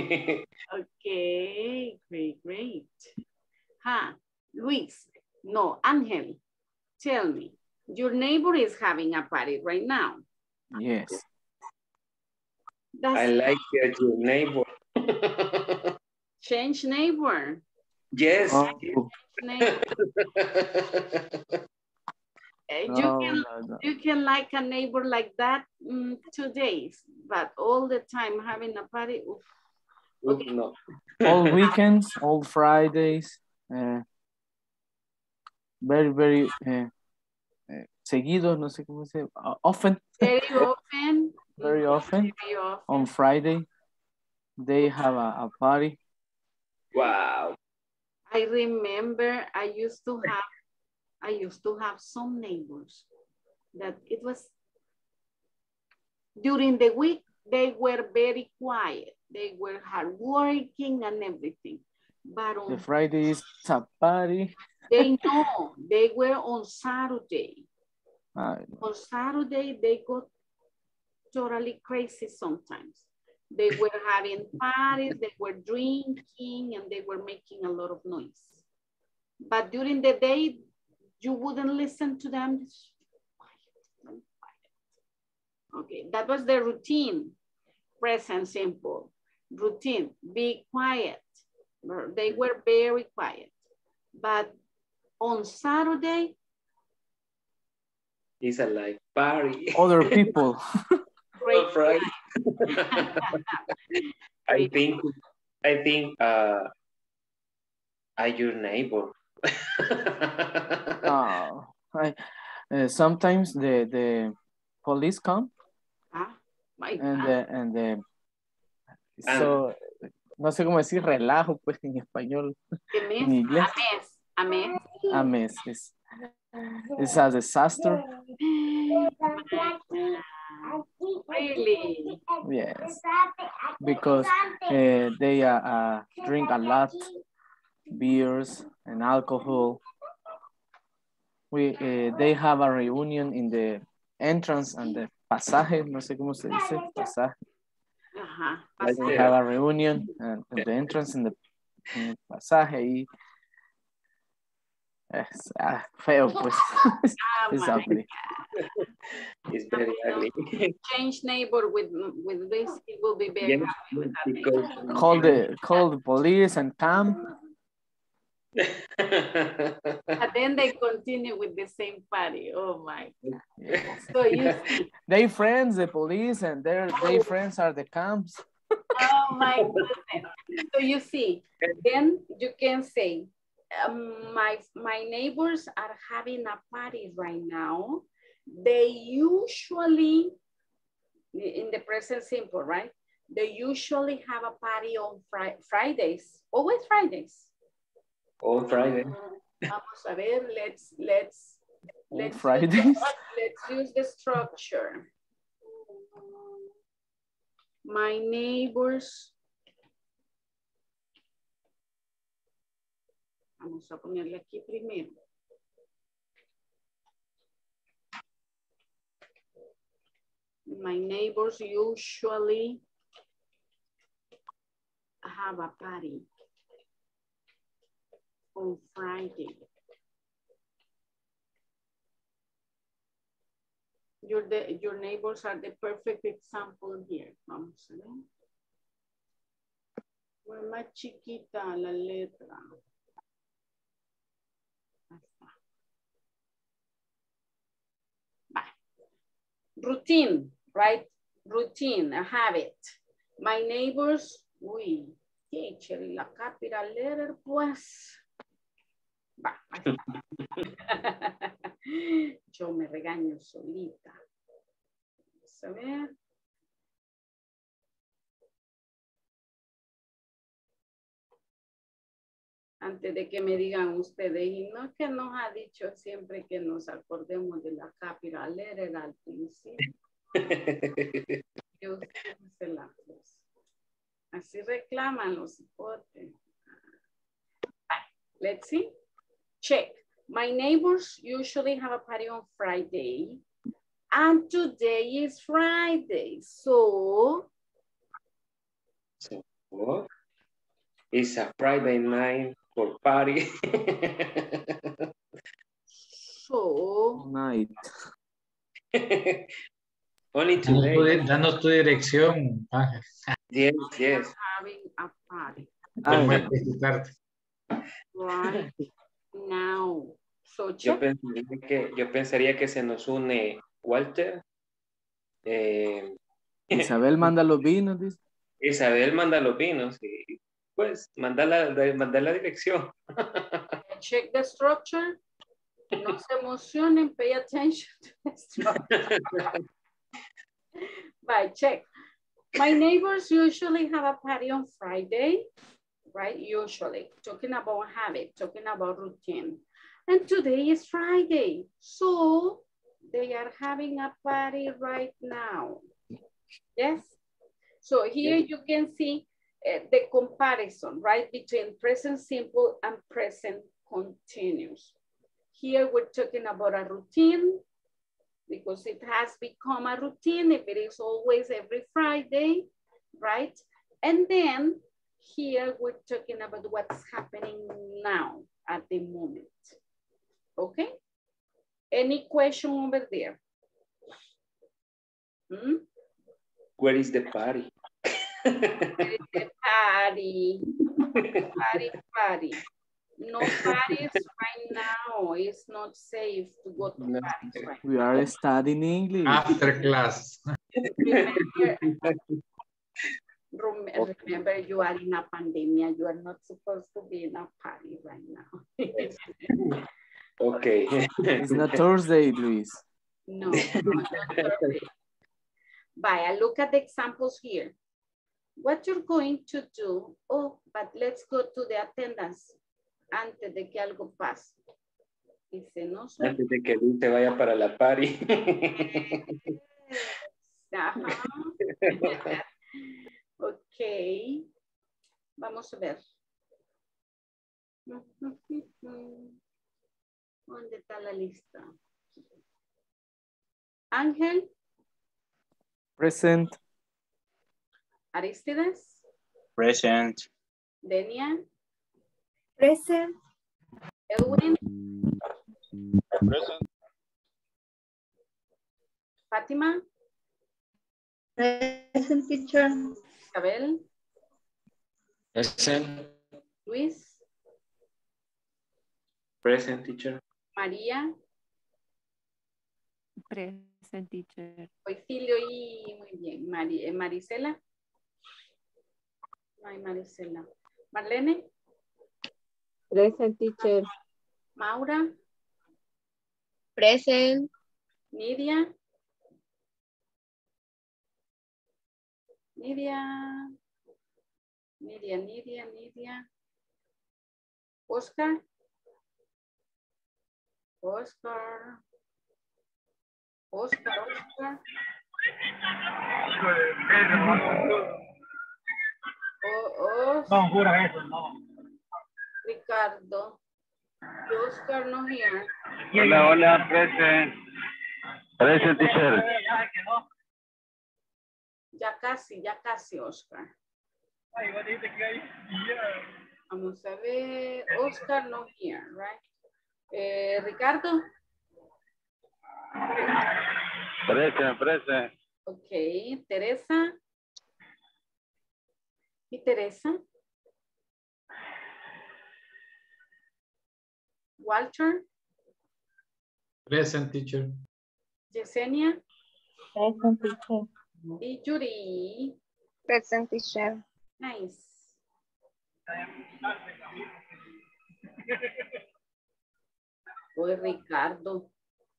Okay, great, great. Huh. Luis, no, Angel, tell me, your neighbor is having a party right now. Yes. That's I like your, your neighbor. change neighbor. Yes. Oh, Neighbor. Uh, you, no, can, no, no. you can like a neighbor like that mm, two days, but all the time having a party. Oof. Okay. No. All weekends, all Fridays, uh, very, very uh, uh, seguido, no sé cómo se uh, often, Very often. very Mhm, often, very often. on Friday, they have a, a party. Wow. I remember I used to have, I used to have some neighbors that it was, during the week, they were very quiet. They were hardworking and everything. But on The Friday is a party. they know, they were on Saturday. Uh, On Saturday, they got totally crazy sometimes. They were having parties, they were drinking, and they were making a lot of noise. But during the day, you wouldn't listen to them. Okay, that was the routine, present simple. Routine, be quiet. They were very quiet. But on Saturday, It's a like party. other people. great. Right. I think I think uh are your neighbor. Uh, I, uh, sometimes the, the police come Ah, my and God. the, and the, so, no sé cómo decir relajo, pues en español, ¿Qué mes? en inglés. A mes, a mes. A mes. It's, it's a disaster. Really? Yes, because uh, they uh, uh, drink a lot, beers and alcohol. We uh, they have a reunion in the entrance and the pasaje, no sé cómo se dice, pasaje. Ajá. Right They there. have a reunion and at the entrance in the, in the pasaje y es ah, feo pues. Oh It's my ugly. It's very ugly. Change neighbor with with this, it will be very Yes, happy with that neighbor. because Call the call the police and camp. And then they continue with the same party. Oh my God. Yes. So you see, They friends, the police, and their they friends are the camps. oh my goodness. So you see, then you can say, um, my, my neighbors are having a party right now. They usually, in the present simple, right? They usually have a party on fri Fridays, always Fridays. all Friday. Vamos a ver, let's, let's, On let's, use Fridays. the, let's use the structure. My neighbors. Vamos a ponerle aquí primero. My neighbors usually have a party on Friday. Your, the, your neighbors are the perfect example here. Vamos a ver. Fue más chiquita la letra. Ahí está. Bye. Routine, right? Routine, a habit. My neighbors, uy, teacher, y la capital letter, pues. Va, ahí está. Yo me regaño solita. Vamos a ver. Antes de que me digan ustedes, y no es que nos ha dicho siempre que nos acordemos de la capital letter al principio. Yo se la puse. Así reclaman los hipotes. Let's see. Check. My neighbors usually have a party on Friday. And today is Friday. So. So what? It's a Friday night for party. So. Night. Only Danos tu, today. danos tu dirección, Ángel. Yes, They yes. are having a party. Vamos a Ah, especificarte. Right now. So Yo check. pensaría que, yo pensaría que se nos une Walter. Eh, Isabel manda los vinos, dice. Isabel manda los vinos y pues manda la, manda la dirección. Check the structure. No se emocionen, pay attention to the structure. Bye, check. My neighbors usually have a party on Friday, right? Usually, talking about habit, talking about routine. And today is Friday, so they are having a party right now. Yes? So here you can see uh, the comparison, right? Between present simple and present continuous. Here we're talking about a routine because it has become a routine if it is always every Friday, right? And then here we're talking about what's happening now at the moment. Okay? Any question over there? Hmm? Where is the party? Where is the party? Party, party. No parties right now. It's not safe to go to No. parties right We are studying English. After class. Remember, rem- remember, you are in a pandemic. You are not supposed to be in a party right now. Okay. It's not Thursday, Luis. No, no, not Thursday. Bye. I look at the examples here. What you're going to do, oh, but let's go to the attendance antes de que algo pase. Dice, no soy. Antes de que Luis se vaya para la party. Ajá. Ok. Vamos a ver. ¿Dónde está la lista? Ángel, Present. Aristides, Present. Denia, Present. Edwin, Present. Fátima. Present, teacher. Isabel. Present. Luis. Present, teacher. María. Present, teacher. Oicilio y muy bien. Mari, eh, Marisela. No hay Marisela. Marlene. Present, teacher. Maura. Present. Nidia. Nidia. Nidia, Nidia, Nidia. Oscar. Oscar. Oscar, Oscar. O, No, jura eso, no. Ricardo. Y Oscar no here. Hola, hola, present. Present, teacher. Ya casi, ya casi, Oscar. Vamos a ver. Oscar no here, right? Eh, Ricardo. Present, present. Ok, Teresa. ¿Y Teresa? Walter. Present, teacher. Yesenia. Present, teacher. Y Yuri. Present, teacher. Nice. Hoy Ricardo.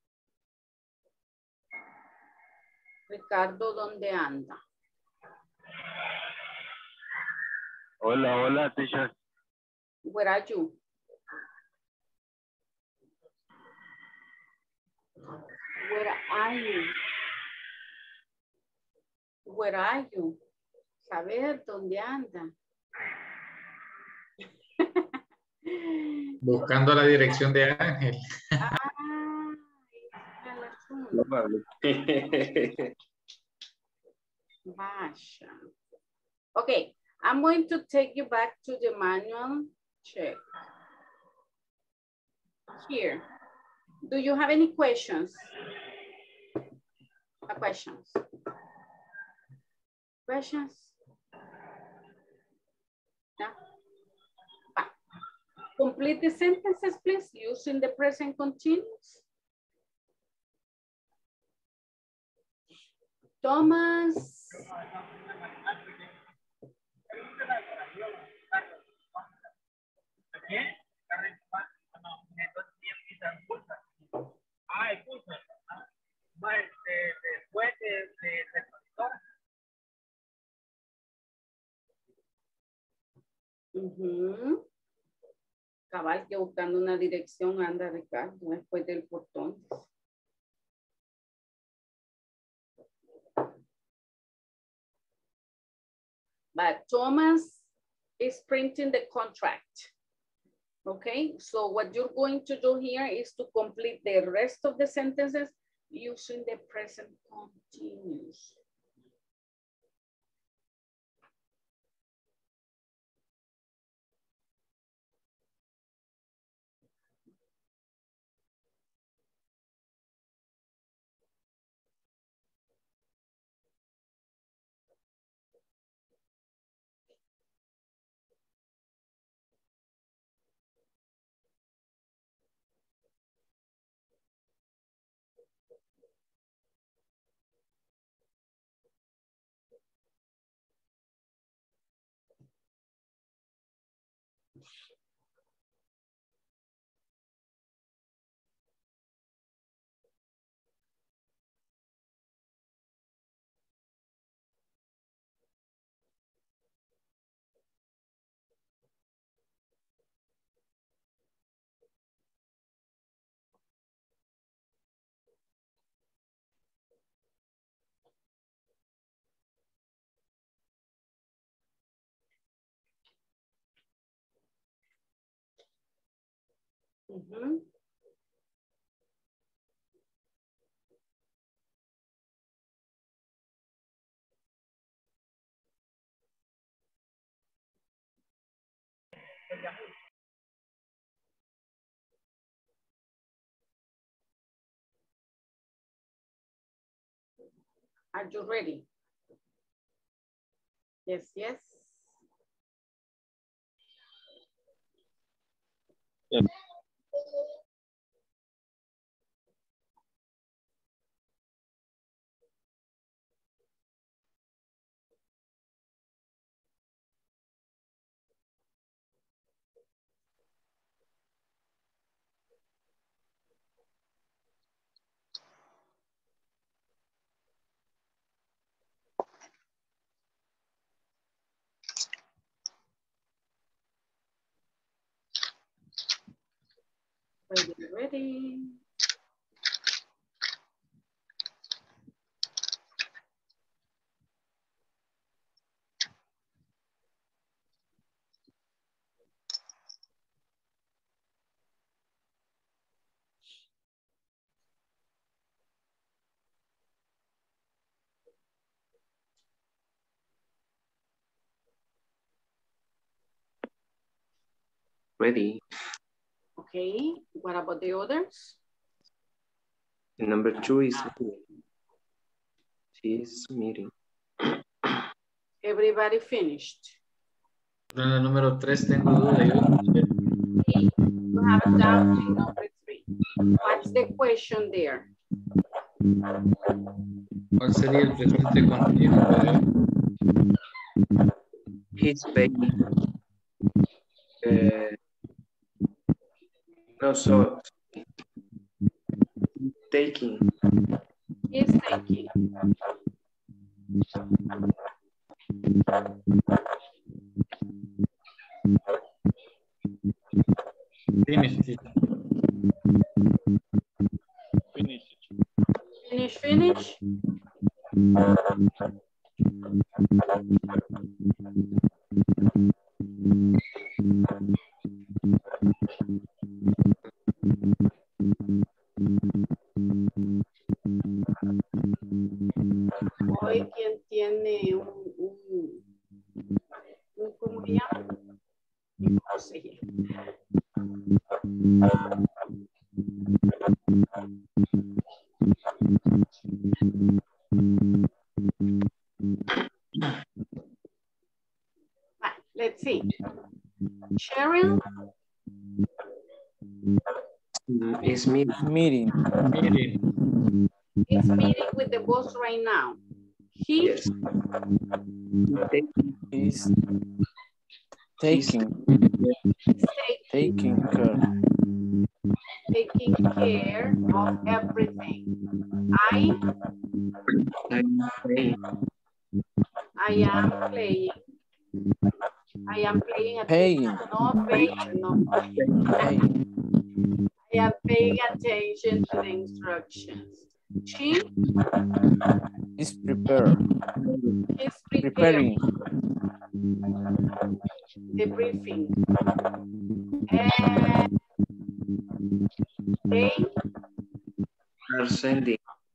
Ricardo, ¿dónde anda? Hola, hola, teacher. Where are you? Where are you? Where are you? Saber dónde anda. Buscando la dirección de Ángel. Ah, esa es el asunto. Vaya. Okay, I'm going to take you back to the manual check. Here. Do you have any questions? Uh, questions? Questions? No? Ah. Complete the sentences, please, using the present continuous. Thomas. Ah, escucha. Después de Uh-huh. Cabal que buscando una dirección anda Ricardo después del portón. But Thomas is printing the contract. Okay, so what you're going to do here is to complete the rest of the sentences using the present continuous. Uh-huh. Are you ready? Yes, yes. Yes. Ready, ready. Ready. Okay, what about the others? Number two is is meeting. Everybody finished. Pero en la número tres tengo duda. Yo, You have a doubt in number three. What's the question there? ¿Cuál sería el presente continuo? He's paying. Uh, no, so taking. He's taking. Finish. Finish. Finish, finish. Hoy, ¿quién tiene un, un, un ¿cómo se llama? ¿Cómo se llama? Right, let's see. Cheryl Mm, is meeting. Meeting. Meeting. is meeting with the boss right now. He Yes. Is taking, is taking care. taking care of everything. I, I'm playing. I am playing. I am playing Paying. attention. No paying, no. Paying. I am paying attention to the instructions. She Is prepared. is Preparing. preparing the briefing. And they Are sending.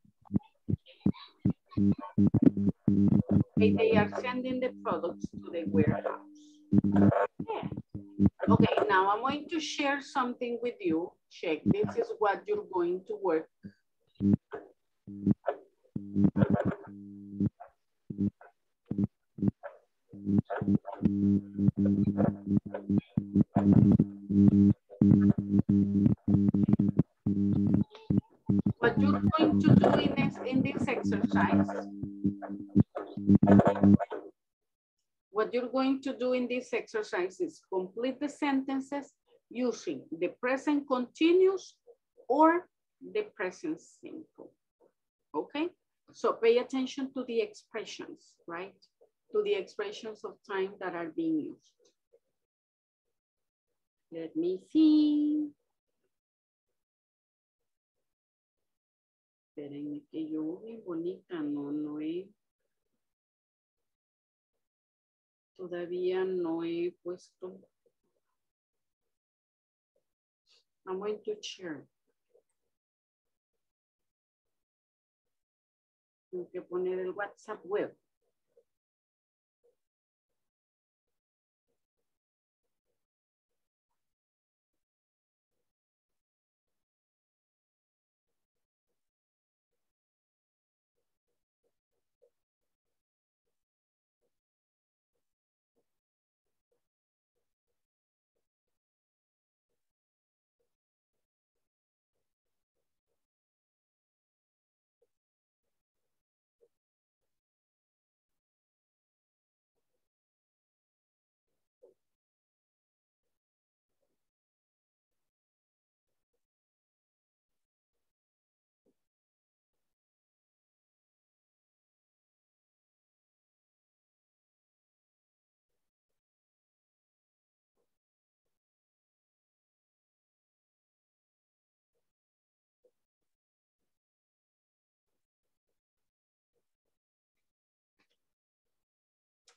they they are sending the products to the warehouse. Yeah. Okay, now I'm going to share something with you. Check, this is what you're going to work. What you're going to do in this, in this exercise, what you're going to do in this exercise is complete the sentences using the present continuous or the present simple. Okay, so pay attention to the expressions, right? To the expressions of time that are being used. Let me see. Espérenme que yo bien bonita, no, no he. Todavía no he puesto. I'm going to share. Tengo que poner el WhatsApp web.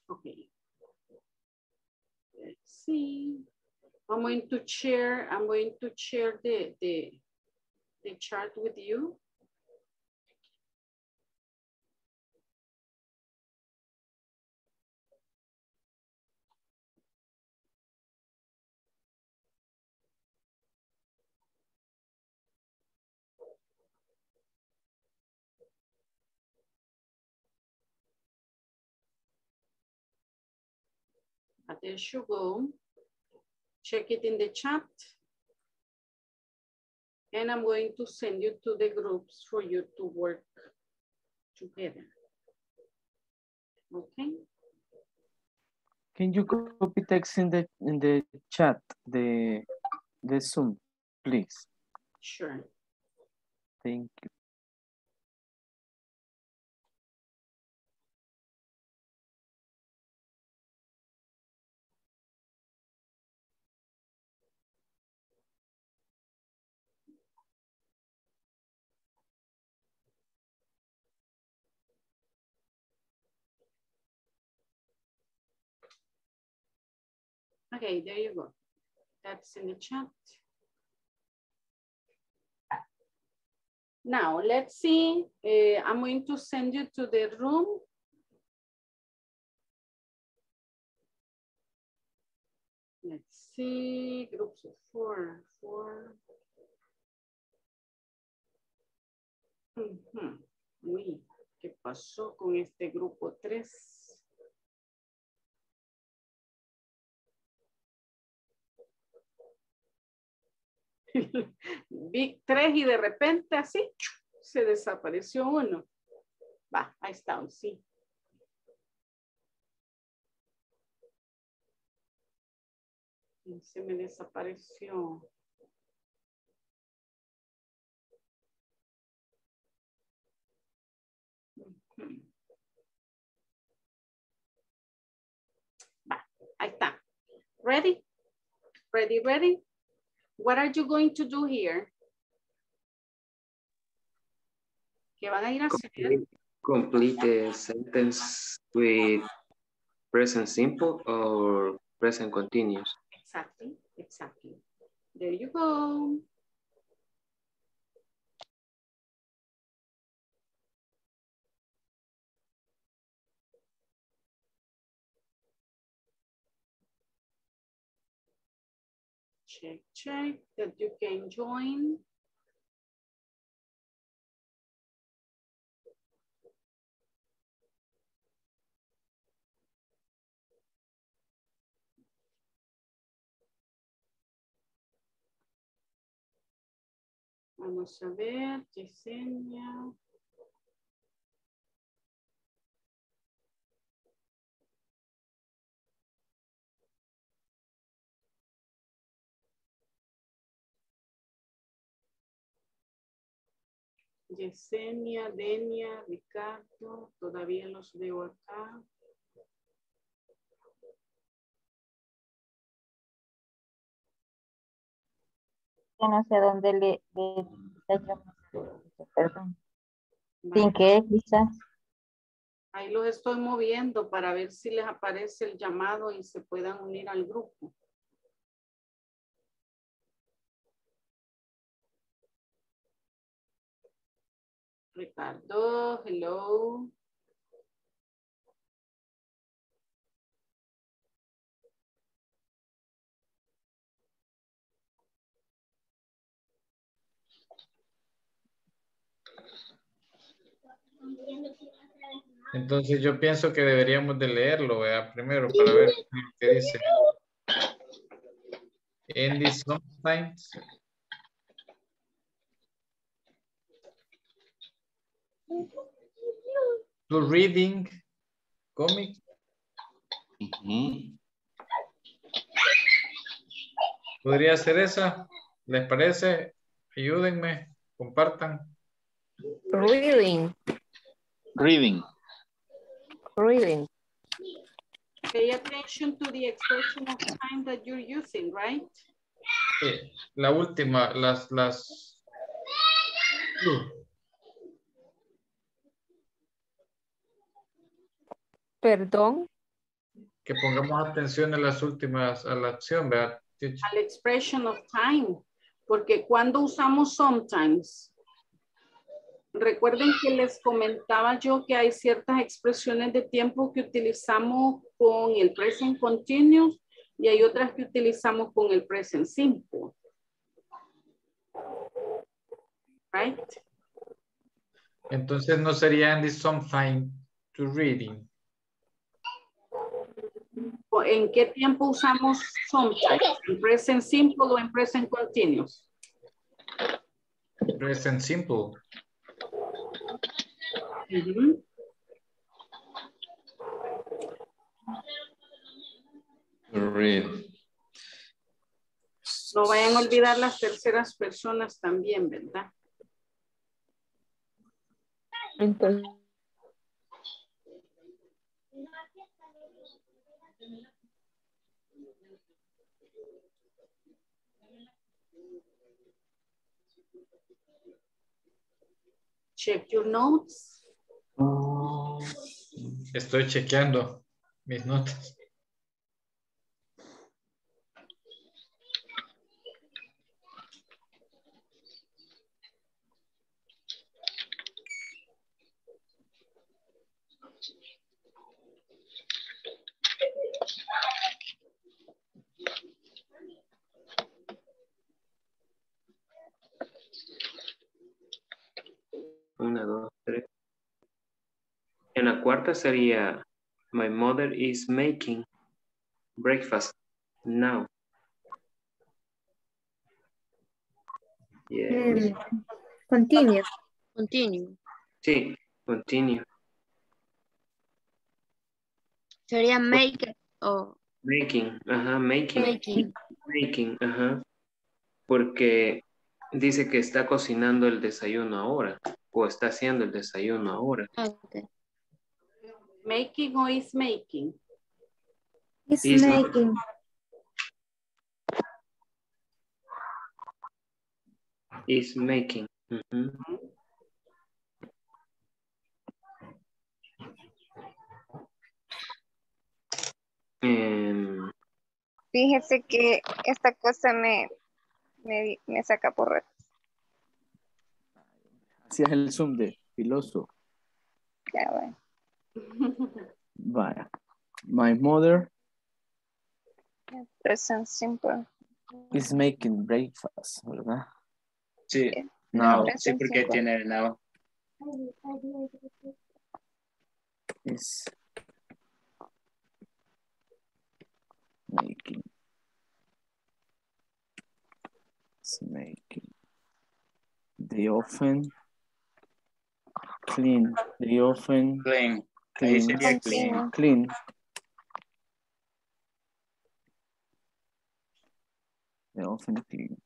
Okay. Let's see. I'm going to share, I'm going to share the, the, the chart with you. But there you go. Check it in the chat. And I'm going to send you to the groups for you to work together. Okay. Can you copy text in the in the chat, the the Zoom, please? Sure. Thank you. Okay, there you go. That's in the chat. Now, let's see. Uh, I'm going to send you to the room. Let's see. Groups of four. Four. Uh-huh. Uy, ¿qué pasó con este grupo tres? Vi tres y de repente así se desapareció uno. Va, ahí está, sí. Se me desapareció. Va, ahí está. Ready? Ready, ready? What are you going to do here? ¿Qué van a ir a hacer? Complete, complete the sentence with present simple or present continuous. Exactly, exactly. There you go. Check, check that you can join. Vamos a ver, Yesenia. Yesenia, Denia, Ricardo, todavía los veo acá. Que no sé dónde le, le, le perdón. Sin que quizás. Ahí los estoy moviendo para ver si les aparece el llamado y se puedan unir al grupo. Ricardo, hello. Entonces yo pienso que deberíamos de leerlo, ¿verdad? Primero para ver qué dice. Andy sometimes. To reading comic. Uh-huh. ¿Podría ser esa? ¿Les parece? Ayúdenme, compartan. Reading. Reading. Reading. Pay attention to the expression of time that you're using, right? Sí, la última, las, las. Perdón. que pongamos atención a las últimas, a la acción, ¿verdad? Al expression of time. Porque cuando usamos sometimes, recuerden que les comentaba yo que hay ciertas expresiones de tiempo que utilizamos con el present continuous y hay otras que utilizamos con el present simple. Right? Entonces no sería Andy sometime to reading. ¿En qué tiempo usamos sometimes? ¿En present simple o en present continuous? Present simple. Uh-huh. To read. No vayan a olvidar las terceras personas también, ¿verdad? Entonces, Check your notes. Estoy chequeando mis notas. Una, dos, tres. En la cuarta sería, my mother is making breakfast now. Yes. Um, continue. Continue. Sí, continue. Sería make o Making, ajá, making. making. Making, ajá. Porque dice que está cocinando el desayuno ahora. O está haciendo el desayuno ahora. Okay. Making o is making. Is Is making. Is making. Ujú. Em, Fíjese que esta cosa me, me, me saca por red. Así es el Zoom de filoso. Ya, bueno. Vaya. My mother Present simple. is making breakfast, ¿verdad? Sí, Now. no, sí, porque tiene el now. Is making. Is making. They often clean. They often Clean. Ahí clean. sería clean. Clean. They often clean.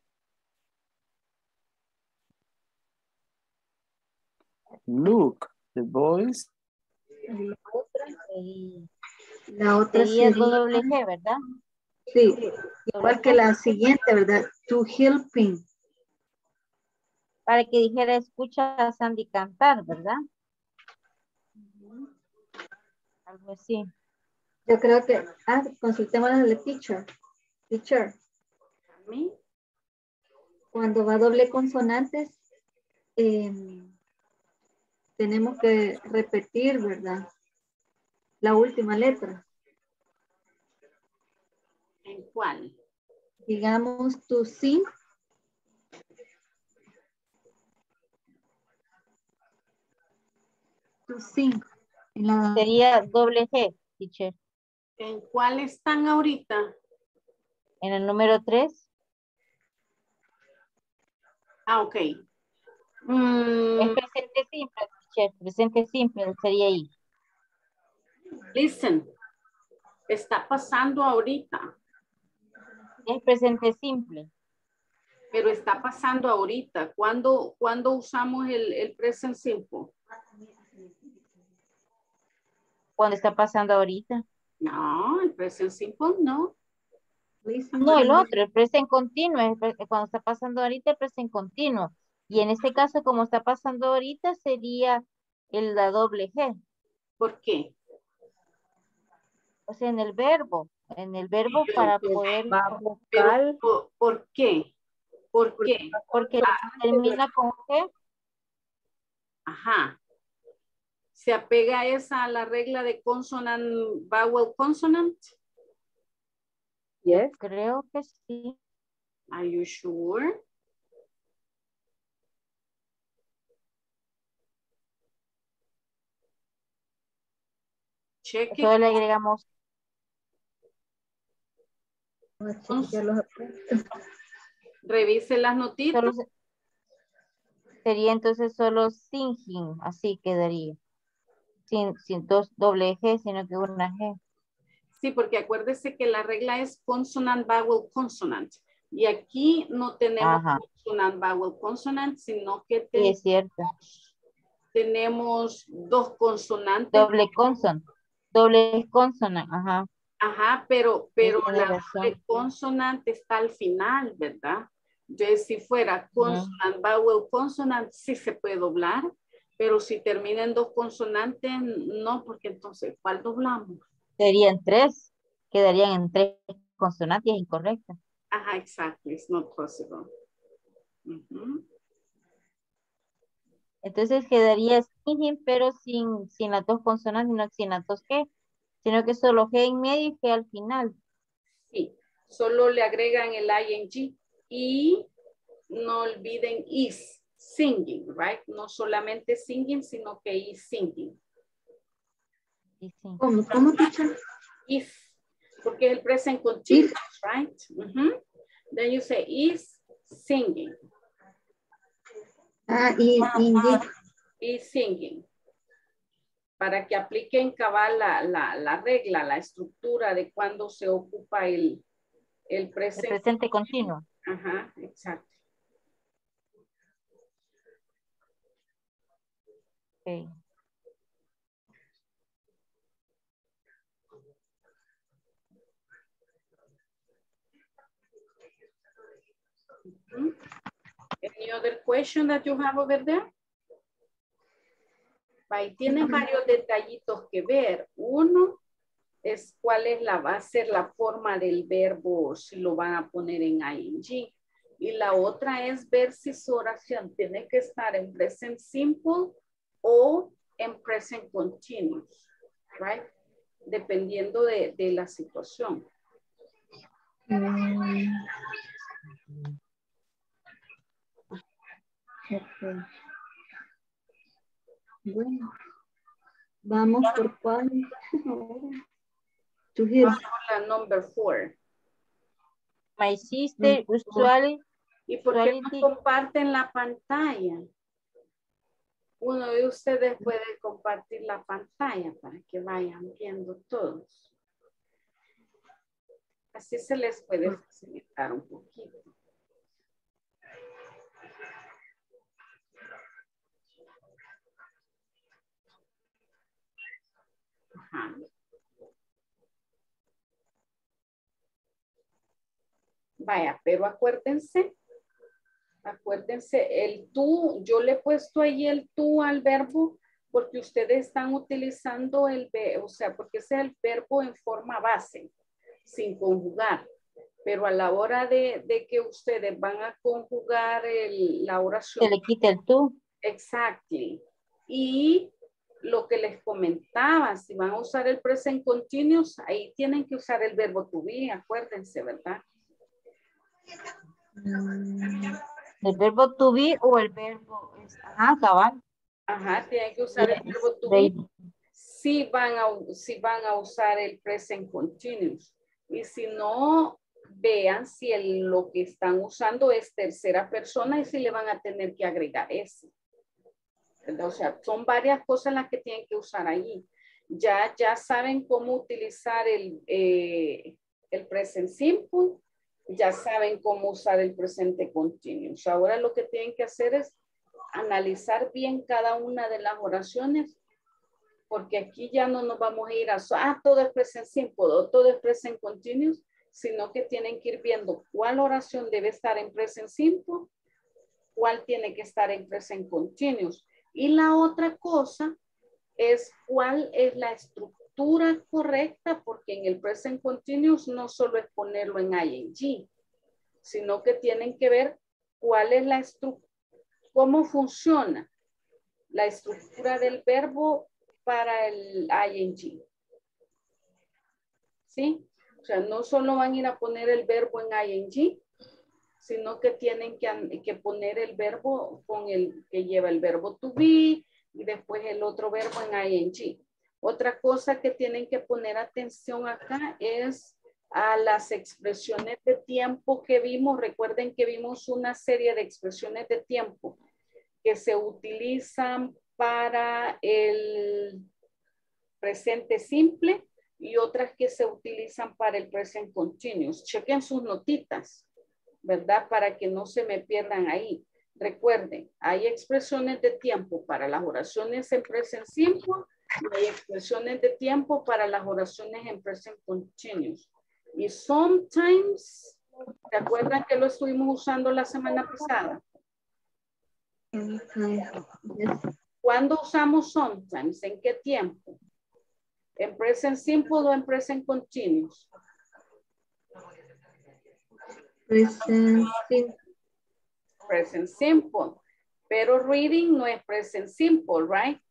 Look, the boys. La otra, eh, La otra sería sería, doble G, ¿verdad? sí, Doble igual que G. la siguiente, ¿verdad? To helping. Para que dijera escucha a Sandy cantar, ¿verdad? Algo así. Yo creo que, ah, consultemos a la teacher. Teacher. ¿Me? Cuando va doble consonantes, eh, tenemos que repetir, ¿verdad? La última letra. ¿En cuál? Digamos, to sing. To sing. En la, Sería doble G, teacher. ¿En cuál están ahorita? En el número tres. Ah, ok. Mm, Es presente simple, teacher. Presente simple sería ahí. listen. Está pasando ahorita. Es presente simple. Pero está pasando ahorita. ¿Cuándo, ¿cuándo usamos el, el present simple? Cuando está pasando ahorita. No, el present simple no. No, el otro, el present continuo. el pre- Cuando está pasando ahorita, el present continuo. Y en este caso, como está pasando ahorita, sería el la doble G. ¿Por qué? O sea, en el verbo, en el verbo para poder... Va a buscar. Pero, ¿por, ¿por qué? ¿Por qué? Porque termina con qué. Ajá. ¿Se apega esa a la regla de consonant, vowel, consonant? Yes. Creo que sí. Are you sure? Cheque. Solo le agregamos. Revise las notitas. Solo se- sería entonces solo singing, así quedaría. Sin, sin dos doble G, sino que una G. Sí, porque acuérdese que la regla es consonant, vowel, consonant. Y aquí no tenemos Ajá. consonant, vowel, consonant, sino que Sí, ten- es cierto. tenemos dos consonantes. Doble consonante. Doble consonante, ajá. Ajá, pero, pero Sí, tiene la razón. doble consonante está al final, ¿verdad? Entonces, si fuera consonant, vowel, consonant, sí se puede doblar, pero si termina en dos consonantes, no, porque entonces, ¿cuál doblamos? Serían tres. Quedarían en tres consonantes incorrectas. Ajá, exactly, it's not possible. Ujú. Entonces quedaría singing, pero sin, sin las dos consonantes, no sin las dos G, sino que solo G en medio y G al final. Sí, solo le agregan el ing y no olviden is, singing, right? No solamente singing, sino que is singing. Sí, sí. ¿Cómo? ¿Cómo, teacher? If, porque es el present continuous, right? Ujú. Then you say is singing, Ah, y, indeed. is singing. Para que apliquen cabal la, la, la regla, la estructura de cuando se ocupa el, el El presente. presente continuo. Ajá, exacto. Okay. Mhm. Any other question that you have over there? Ahí tienen varios detallitos que ver. Uno es cuál es la, va a ser la forma del verbo, si lo van a poner en ing. Y la otra es ver si su oración tiene que estar en present simple o en present continuous, right? Dependiendo de, de la situación. Mm. Ok. Bueno, vamos por cuál. To hear. Vamos a la number four. My sister usually, ¿Y por qué usually no comparten la pantalla? Uno de ustedes puede compartir la pantalla para que vayan viendo todos. Así se les puede facilitar un poquito. Ajá. Vaya, pero acuérdense, acuérdense, el tú, yo le he puesto ahí el tú al verbo porque ustedes están utilizando el, o sea, porque ese es el verbo en forma base, sin conjugar. Pero a la hora de, de que ustedes van a conjugar el, la oración. se le quita el tú. Exactly. Y lo que les comentaba, si van a usar el present continuous, ahí tienen que usar el verbo to be, acuérdense, ¿verdad? El verbo to be o el verbo, ajá, cabal. Ajá, tienen que usar Yes, el verbo to baby. be. Si van, a, si van a usar el present continuous. Y si no, vean si el, lo que están usando es tercera persona y si le van a tener que agregar ese. O sea, son varias cosas las que tienen que usar allí. Ya, ya saben cómo utilizar el, eh, el present simple. Ya saben cómo usar el presente continuous. Ahora lo que tienen que hacer es analizar bien cada una de las oraciones, porque aquí ya no nos vamos a ir a, ah, todo es present simple o todo es present continuous, sino que tienen que ir viendo cuál oración debe estar en present simple, cuál tiene que estar en present continuous. Y la otra cosa es cuál es la estructura estructura correcta, porque en el present continuous no solo es ponerlo en ing, sino que tienen que ver cuál es la estructura, cómo funciona la estructura del verbo para el ing. ¿Sí? O sea, no solo van a ir a poner el verbo en ing, sino que tienen que, que poner el verbo con el que lleva el verbo to be y después el otro verbo en ing. Otra cosa que tienen que poner atención acá es a las expresiones de tiempo que vimos. Recuerden que vimos una serie de expresiones de tiempo que se utilizan para el presente simple y otras que se utilizan para el present continuous. Chequen sus notitas, ¿verdad? Para que no se me pierdan ahí. Recuerden, hay expresiones de tiempo para las oraciones en present simple y hay expresiones de tiempo para las oraciones en present continuous. Y sometimes, ¿se acuerdan que lo estuvimos usando la semana pasada? ¿Cuándo usamos sometimes? ¿En qué tiempo? ¿En present simple o en present continuous? Present simple. Present simple. Pero reading no es present simple, right?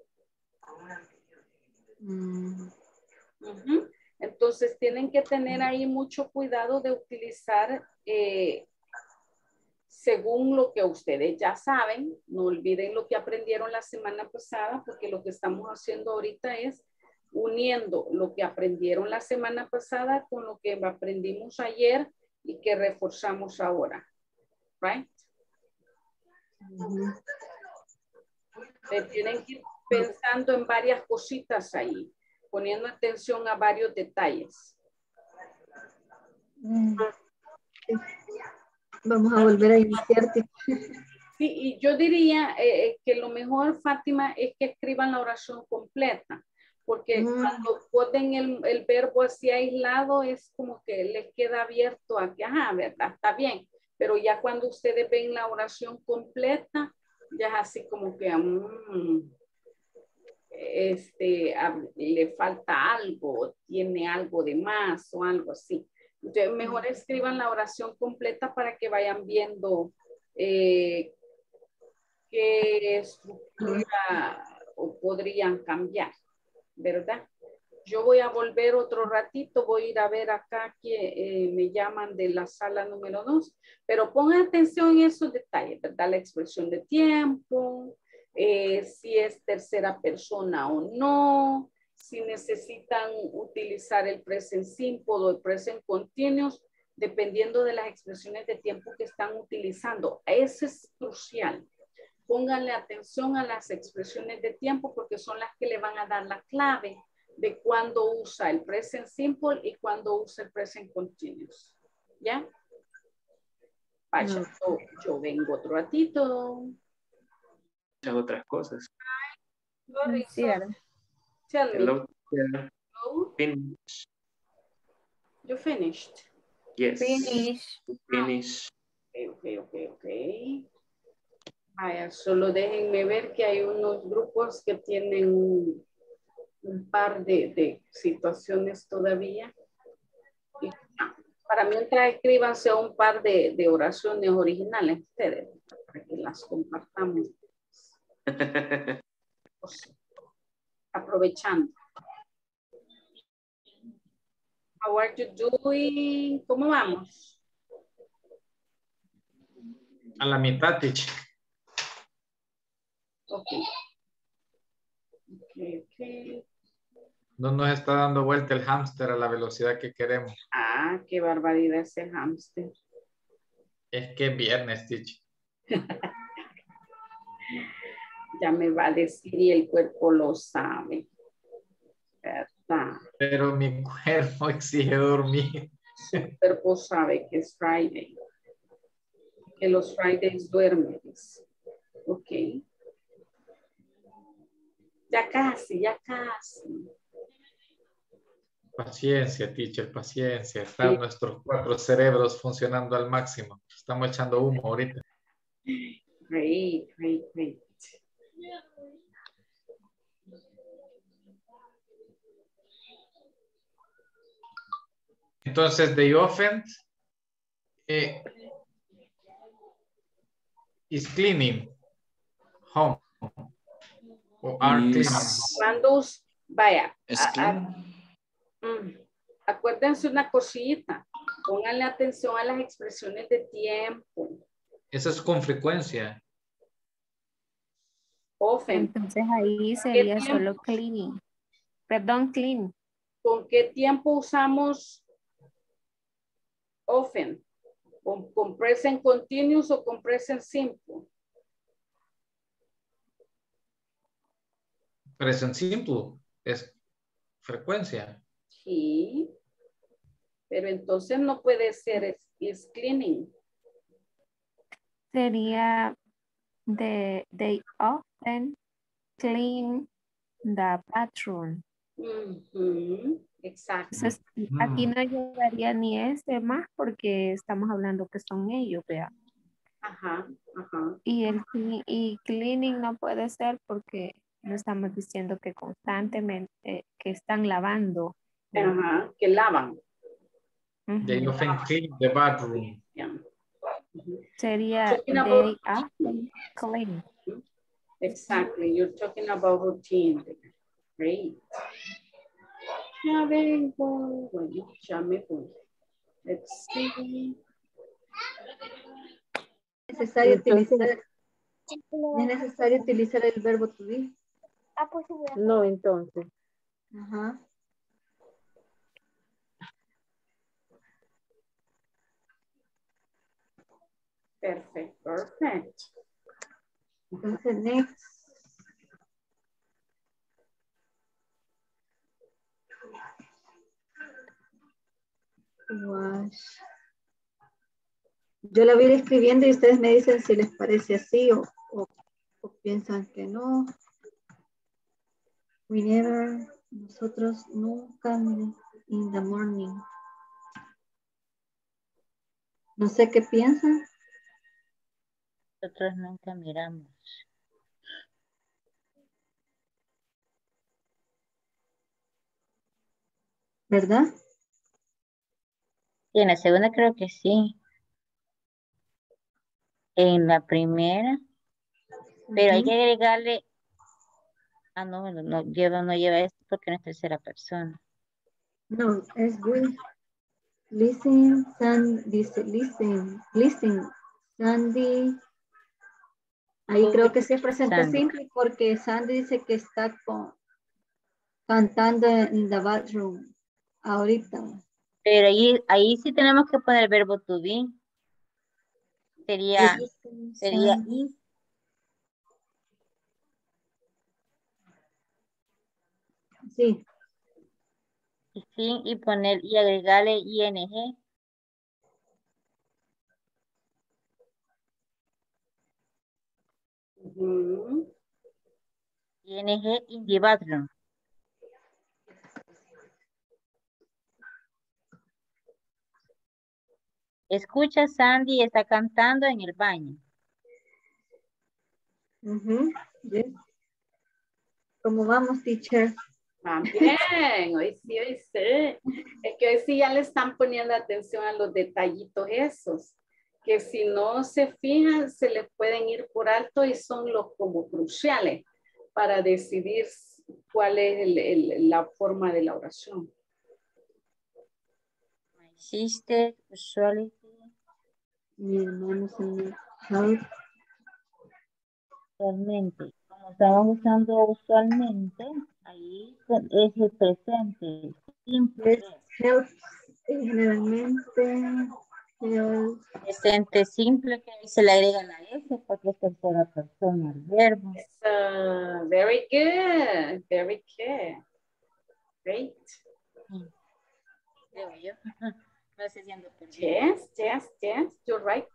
Mm. Uh-huh. Entonces tienen que tener ahí mucho cuidado de utilizar eh, según lo que ustedes ya saben. No olviden lo que aprendieron la semana pasada, porque lo que estamos haciendo ahorita es uniendo lo que aprendieron la semana pasada con lo que aprendimos ayer y que reforzamos ahora. Right? Mm-hmm. Eh, tienen que ir pensando en varias cositas ahí, poniendo atención a varios detalles. Mm. Vamos a volver a iniciar. Sí, y yo diría eh, que lo mejor, Fátima, es que escriban la oración completa, porque mm. cuando ponen el, el verbo así aislado es como que les queda abierto a que, ajá, ¿verdad? Está bien, pero ya cuando ustedes ven la oración completa, ya es así como que um, este, a, le falta algo, tiene algo de más o algo así. Entonces, mejor escriban la oración completa para que vayan viendo eh, qué estructura o podrían cambiar, ¿verdad? Yo voy a volver otro ratito, voy a ir a ver acá que eh, me llaman de la sala número dos, pero pongan atención en esos detalles, ¿verdad? La expresión de tiempo, eh, si es tercera persona o no, si necesitan utilizar el present simple o el present continuous, dependiendo de las expresiones de tiempo que están utilizando. Eso es crucial. Pónganle atención a las expresiones de tiempo porque son las que le van a dar la clave de cuándo usa el present simple y cuándo usa el present continuous. ¿Ya? Vaya, no. yo, yo vengo otro ratito. Muchas otras cosas. Sí, ¿verdad? Tell me. Hello. Hello. Finish. You finished? Yes. Finish. Finish. Ok, ok, ok, ok. Vaya, solo déjenme ver que hay unos grupos que tienen un, un par de, de situaciones todavía. Y para mientras escríbanse un par de, de oraciones originales ustedes, para que las compartamos. Pues, aprovechando. How are you doing? ¿Cómo vamos? A la mitad, teacher. Ok. Ok, ok. No nos está dando vuelta el hámster a la velocidad que queremos. Ah, qué barbaridad ese hámster. Es que es viernes, teacher. Ya me va a decir y el cuerpo lo sabe. ¿Verdad? Pero mi cuerpo exige dormir. El cuerpo sabe que es Friday. Que los Fridays duermen. Ok. Ya casi, ya casi. Paciencia, teacher, paciencia. Están sí. Nuestros cuatro cerebros funcionando al máximo. Estamos echando humo ahorita. Great, great, great. Entonces, they often eh, is cleaning home. O are Is- cleaning home. Cuando, us- vaya, Es a- a- clean. mm, acuérdense una cosita, pónganle atención a las expresiones de tiempo. Eso es con frecuencia. Often. Entonces ahí sería solo cleaning. Perdón, clean. ¿Con qué tiempo usamos often? ¿Con, con present continuous o con present simple? Present simple es frecuencia. Sí. Pero entonces no puede ser is, is cleaning. Sería de they often clean the bathroom. Ujú, exacto. Entonces, aquí no llegaría ni este más porque estamos hablando que son ellos, vea. Ajá, ajá. Y el cle- y cleaning no puede ser porque no estamos diciendo que constantemente eh, que están lavando. Ajá, que lavan. They often clean the bathroom. Yeah. Sería Talking about- they often clean. Exactly, you're talking about routine. Great. Ya vengo, bueno, ya me voy. Let's see. Es necesario Entonces- utilizar, es necesario utilizar el verbo to be. No, entonces. Ajá. Perfect, perfect. Entonces, next. Wash. Yo la voy a ir escribiendo y ustedes me dicen si les parece así o, o, o piensan que no. We never, nosotros nunca in the morning. No sé qué piensan. Nosotros nunca miramos. ¿Verdad? Y en la segunda creo que sí. En la primera. Pero hay que agregarle. Ah, no, no, no lleva, no lleva esto porque no es tercera persona. No, es we. Listen, San, dice, listen, listen, Sandy. Ahí creo que sí es presente Sandy. simple porque Sandy dice que está con, cantando en the bathroom ahorita. Pero ahí, ahí sí tenemos que poner el verbo to be. Sería, Listen, sería Sandy. is. Sí, Y sí, y poner y agregarle ing. Ujú. ing in the bathroom. Escucha, Sandy está cantando en el baño. ujú, yes. ¿Cómo vamos, teacher? Ah, bien, hoy sí, hoy sí. Es que hoy sí ya le están poniendo atención a los detallitos esos, que si no se fijan, se les pueden ir por alto y son los como cruciales para decidir cuál es el- el- la forma de la oración. My sister usually Mi hermano se me help. usualmente. Como estamos usando usualmente, ahí es el presente. Simple. Yes, help. eh, Generalmente, help. Presente simple que ahí se le agrega la S porque es tercera persona el verbo. So, very good, very good. Great. Creo yo. No sé si ando perdida. Yes, yes, yes, you're right.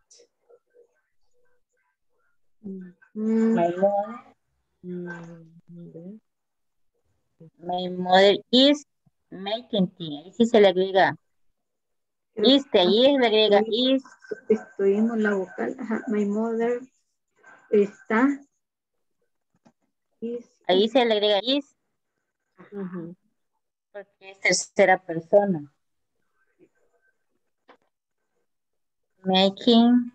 Mm, My mother. mm, My mother is making tea. Ahí sí se le agrega. creo Is, que ahí se le agrega sustituimos- is. Sustituimos la vocal. Ajá, my mother está. Is, Ahí se le agrega is Ujú. porque es tercera persona. Making.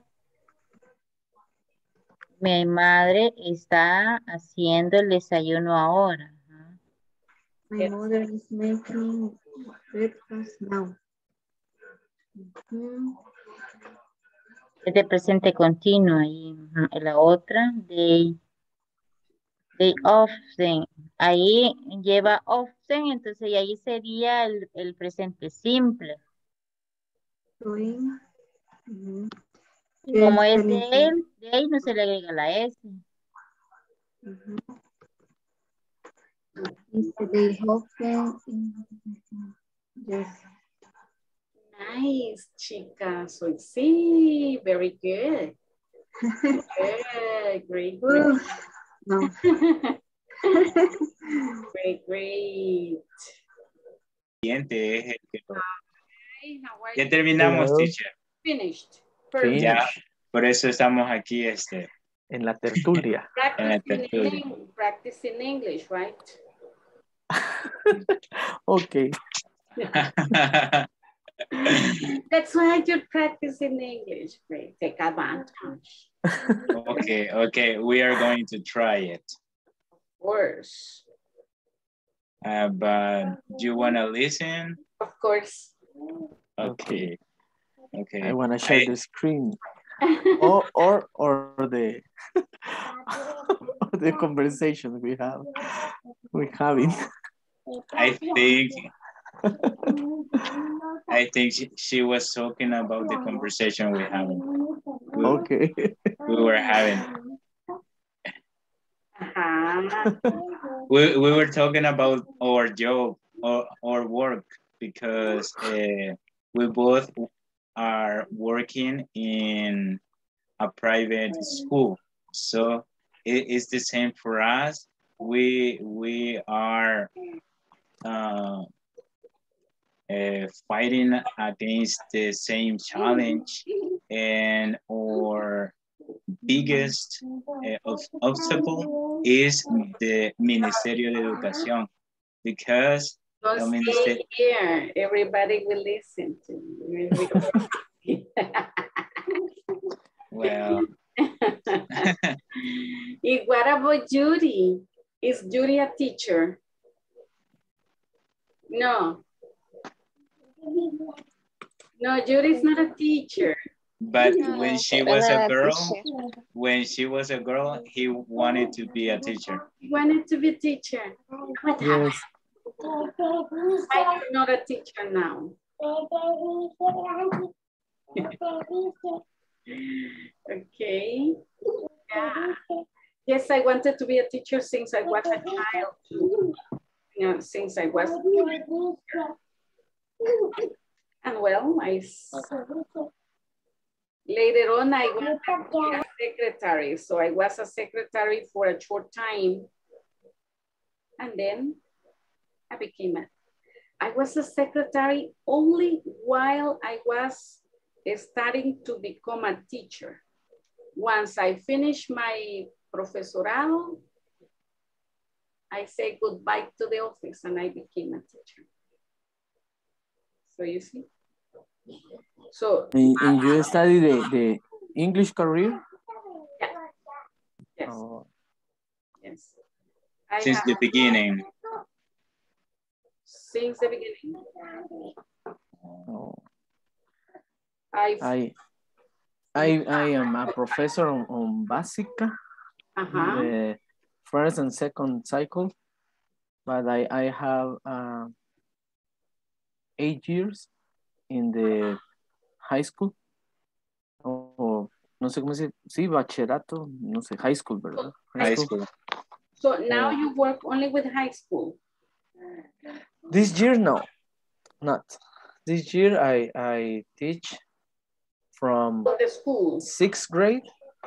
Mi madre está haciendo el desayuno ahora. My mother is making breakfast now. Mm. Es de presente continuo. Y ujú, y la otra, they, they often. Ahí lleva often, entonces y ahí sería el, el presente simple. Doing. Mm. Y como Eh, es de spelling él, de ahí no se le agrega la S. Mhm. Is they often. Yes. Nice, chicas. So, sí, very good. Good, great, great. Oof, no. Great, great. Siguiente es el que lo- Hey, how are Ya you? terminamos, Hello. teacher. Finished. Perfect. Ya, Finish. por eso estamos aquí, este, En la tertulia. en la Practicing in, tertulia. Eng- practicing English, right? Okay. That's why you're practicing English. Great. Take advantage. Okay, okay, we are going to try it. Of course. Uh, but you want to listen? Of course. Okay, okay. I want to share I- the screen. Or or or the the conversation we have we having. I think I think she, she was talking about the conversation we having. We, Okay. we were having. Uh-huh. We, we were talking about our job or our work because uh, we both are working in a private school. So it, it's the same for us. We we are uh, uh, fighting against the same challenge, and our biggest uh, ob- obstacle is the Ministerio de Educación, because So el stay ministerio, here. Everybody will listen to you. well, Y what about Judy? Is Judy a teacher? No. No, Judy's not a teacher. but when she was a girl, teacher. when she was a girl, he wanted to be a teacher. She wanted to be a teacher. What happened? Yes. Why you're not a teacher now? Okay. Yeah. Yes, I wanted to be a teacher since I was a child too. You know, since I was and well, I later on I wanted to be a secretary. So I was a secretary for a short time. And then I became a I was a secretary only while I was starting to become a teacher. Once I finished my profesorado, I say goodbye to the office and I became a teacher. So you see? So And, and you study the, the English career? yeah. Yes. Oh, Yes. I Since have, the beginning. since the beginning. oh. I I I I am a professor on, on Básica, uh-huh. the first and second cycle, but I, I have uh, eight years in the high school. O no sé cómo se sí, bachillerato, no sé, high school, ¿verdad? High, High school. school. So now Uh, you work only with high school. This year, no, not. This year I, I teach from The school. sixth grade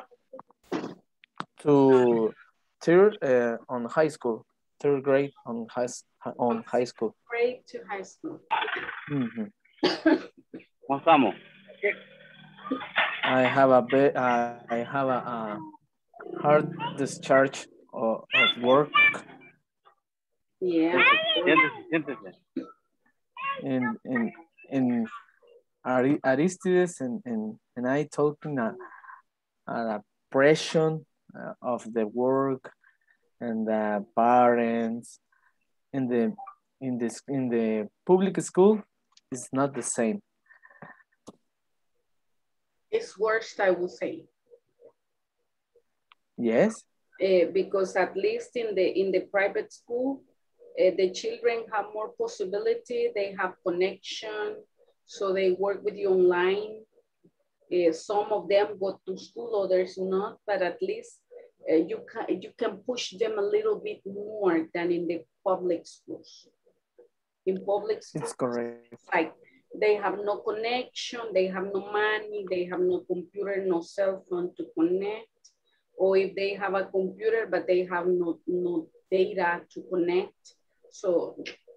to third uh, on high school, third grade on high, on high school. Grade to high school. Mhm. ¿Cómo estamos? I have a bit, uh, I have a, a hard discharge of, of work Yeah. Siéntese, siéntese. in in in Ari- Aristides and, and, and I talking a, a pressure uh, of the work and the parents in the in this in the public school is not the same. It's worse, I would say. Yes. Uh, because at least in the in the private school, uh, the children have more possibility. They have connection, so they work with you online. Uh, some of them go to school, others not. But at least uh, you can you can push them a little bit more than in the public schools. In public schools, it's correct. It's like they have no connection, they have no money, they have no computer, no cell phone to connect. Or if they have a computer, but they have no, no data to connect. So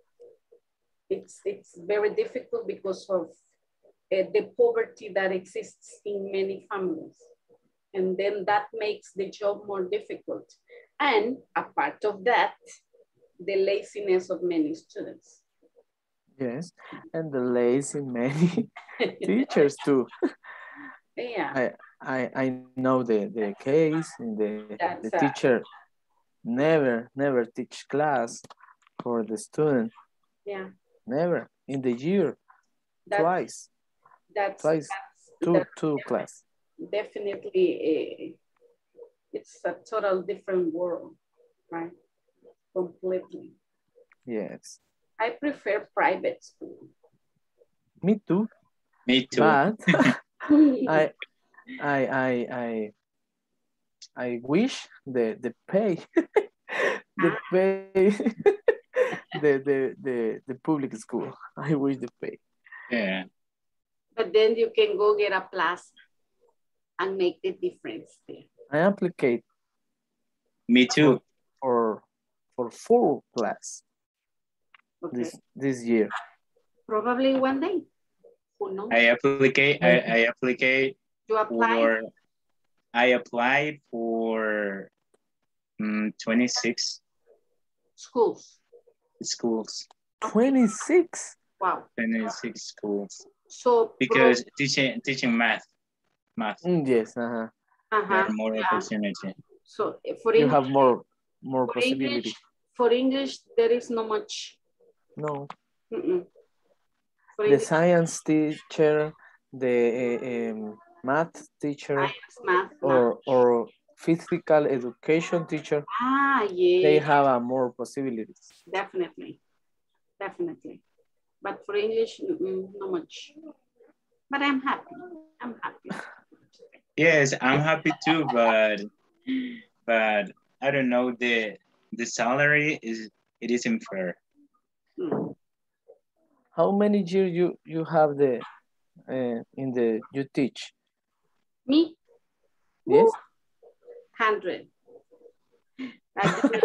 it's, it's very difficult because of uh, the poverty that exists in many families. And then that makes the job more difficult. And a part of that, the laziness of many students. Yes, and the lazy many teachers too. Yeah. I, I I know the, the case in the, That's the teacher never, never teach class for the student. Yeah. Never in the year, that's, twice. That's, twice, that's, two, that's two definitely, class. Definitely, a, it's a total different world, right? Completely. Yes. I prefer private school. Me too. Me too. But I, I, I, I, I wish the the pay, the pay, the the the the public school. I wish the pay. Yeah. But then you can go get a plus and make the difference there. I applicate. Me too. For for, for four class. Okay. This this year. Probably one day. Who knows? I applicate. I, I applicate. You apply? For, I applied for um, twenty-six schools. Schools. twenty-six. Wow. twenty-six schools. So because teaching teaching math, math. Mm, yes. Uh huh. Uh -huh. More yeah. opportunity. So for you English, have more more for possibility. English, for English, there is no much. No. Mm -mm. The English, science teacher, the uh, um, math teacher, science, math, or math. or physical education teacher. Ah, yeah. They have uh, more possibilities. Definitely, definitely. But for English, mm -mm, not much. But I'm happy. I'm happy. Yes, I'm happy too, but but I don't know, the the salary is it isn't fair. Hmm. How many years you you have the uh, in the you teach? Me? Yes. Hundred. I,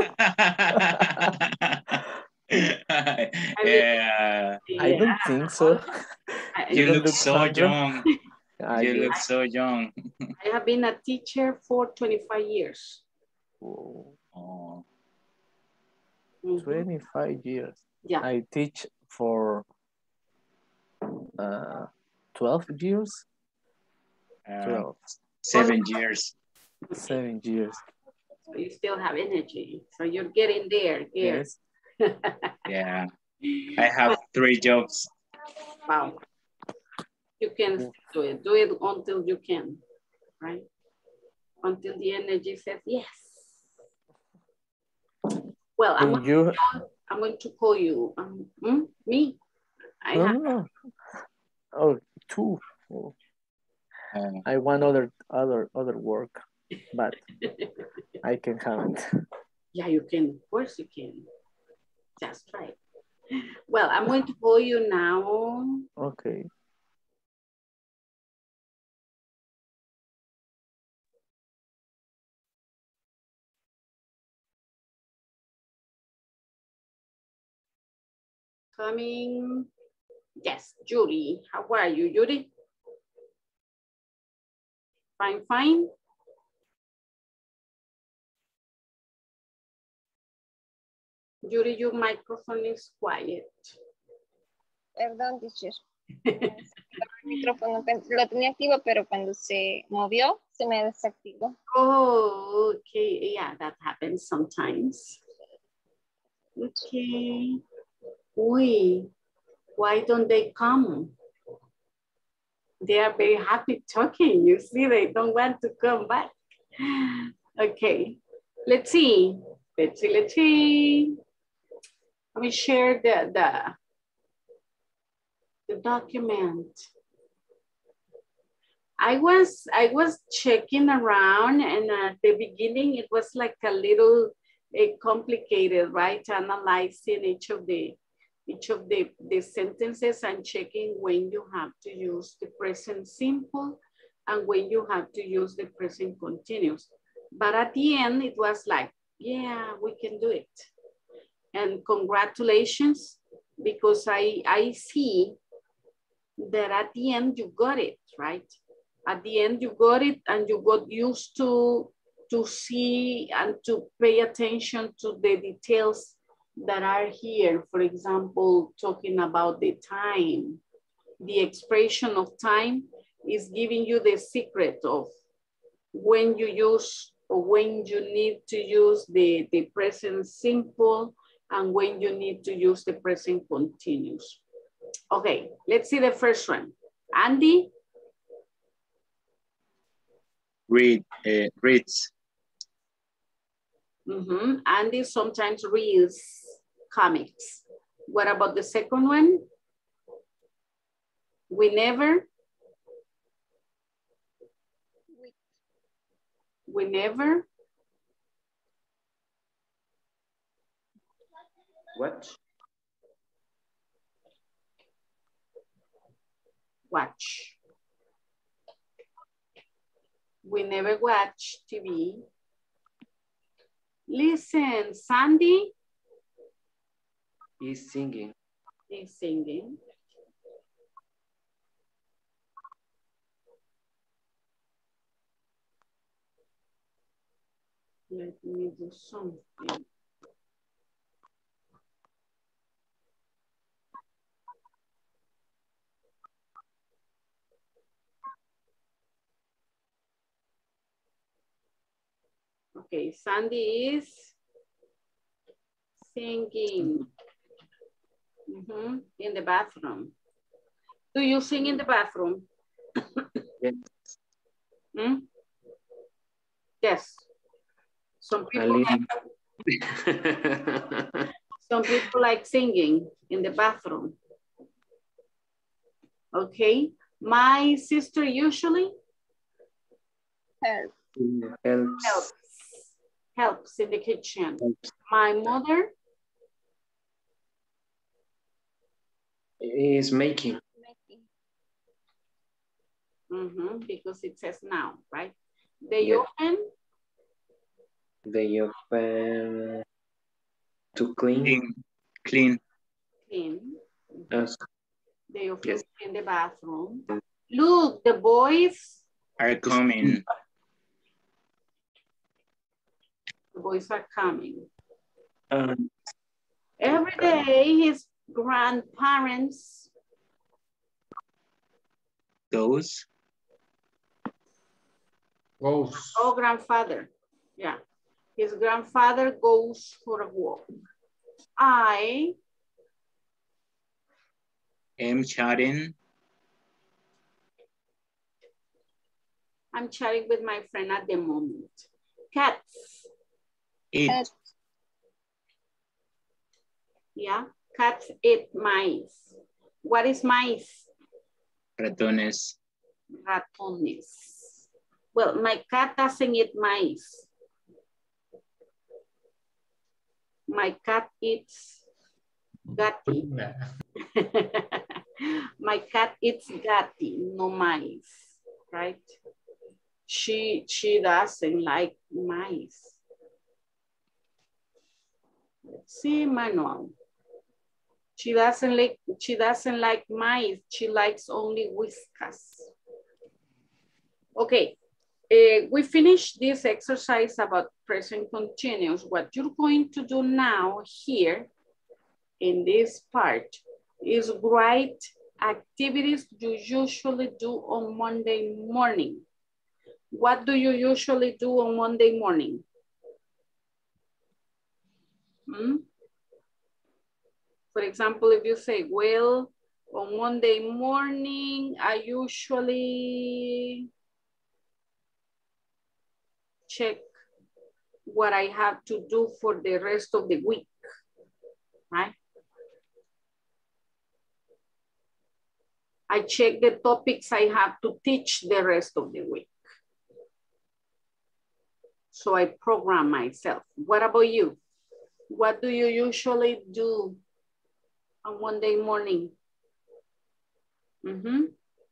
I yeah. I don't think so. You, you look, look so young. I you guess. look so young. I have been a teacher for twenty-five years. Oh. Mm-hmm. twenty-five years. Yeah. I teach for uh, twelve years. Uh, twelve. Seven years. Seven years. So you still have energy. So you're getting there. there. Yes. Yeah. I have three jobs. Wow. You can do it. Do it until you can, right? Until the energy says yes. Well, I'm going, you... to, I'm going to call you. Um, hmm? Me? I no, have... no. Oh, two. Oh. Uh, I want other other other work, but I can have it. Yeah, you can. Of course you can. Just try. Well, I'm going to call you now. Okay. Coming. Yes, Judy. How are you, Judy? Fine, fine. Judy, your microphone is quiet. Perdón, teacher. micrófono lo tenía activo, pero cuando se movió, se me desactivó. Oh, okay. Yeah, that happens sometimes. Okay. Uy, why don't they come? They are very happy talking. You see, they don't want to come back. Okay, let's see. Let's see, let's see. Let me share the, the, the document. I was, I was checking around, and at the beginning, it was like a little uh, complicated, right? Analyzing each of the each of the, the sentences and checking when you have to use the present simple and when you have to use the present continuous. But at the end, it was like, yeah, we can do it. And congratulations, because I, I see that at the end you got it, right? At the end you got it and you got used to, to see and to pay attention to the details that are here. For example, talking about the time. The expression of time is giving you the secret of when you use or when you need to use the, the present simple and when you need to use the present continuous. Okay, let's see the first one. Andy? Read, uh, reads. Mm-hmm. Andy sometimes reads comics. What about the second one? We never? We never? Watch. Watch. We never watch T V. Listen, Sandy? He's singing. He's singing. Let me do something. Okay, Sandy is singing mm-hmm. in the bathroom. Do you sing in the bathroom? Yes. Hmm? Yes. Some people, like, some people like singing in the bathroom. Okay. My sister usually help. Helps. helps. Helps in the kitchen. Helps. My mother is making. Mm-hmm, because it says now, right? They Yeah. open. They open to clean. Clean. Clean. Yes. They open Yes. in the bathroom. Look, the boys Are coming. The boys are coming. Um, Every day his grandparents Goes. Goes. Oh, grandfather. Yeah. His grandfather goes for a walk. I am chatting. I'm chatting with my friend at the moment. Cats. Eat. Cats. Yeah. Cats eat mice. What is mice? Ratones. Ratones. Well, my cat doesn't eat mice. My cat eats gatti. My cat eats gatti, no mice, right? She, she doesn't like mice. Let's see, manual. She doesn't like, she doesn't like mice. She likes only whiskas. Okay. Uh, we finished this exercise about present continuous. What you're going to do now here in this part is write activities you usually do on Monday morning. What do you usually do on Monday morning? Hmm? For example, if you say, well, on Monday morning, I usually check what I have to do for the rest of the week, right? I check the topics I have to teach the rest of the week. So I program myself. What about you? What do you usually do on Monday morning? Mm-hmm.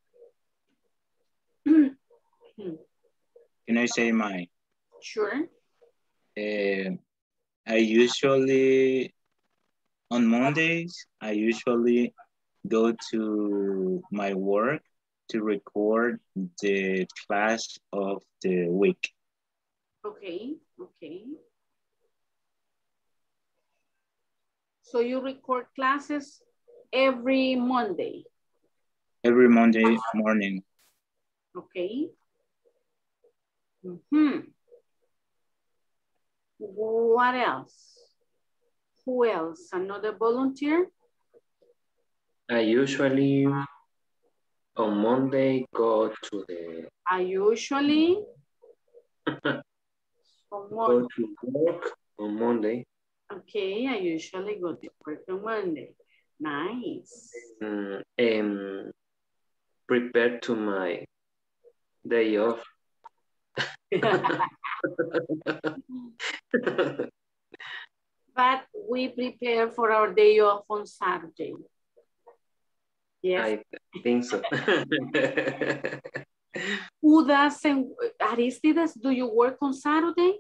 Can I say mine? Sure. Uh, I usually, on Mondays, I usually go to my work to record the class of the week. Okay, okay. So you record classes every Monday? Every Monday morning. Okay. Mm-hmm. What else? Who else? Another volunteer? I usually on Monday go to the I usually on go Monday. to work on Monday. Okay, I usually go to work on Monday. Nice. Mm, and prepare to my day off. But we prepare for our day off on Saturday. Yes. I think so. Who doesn't, Aristides, do you work on Saturday?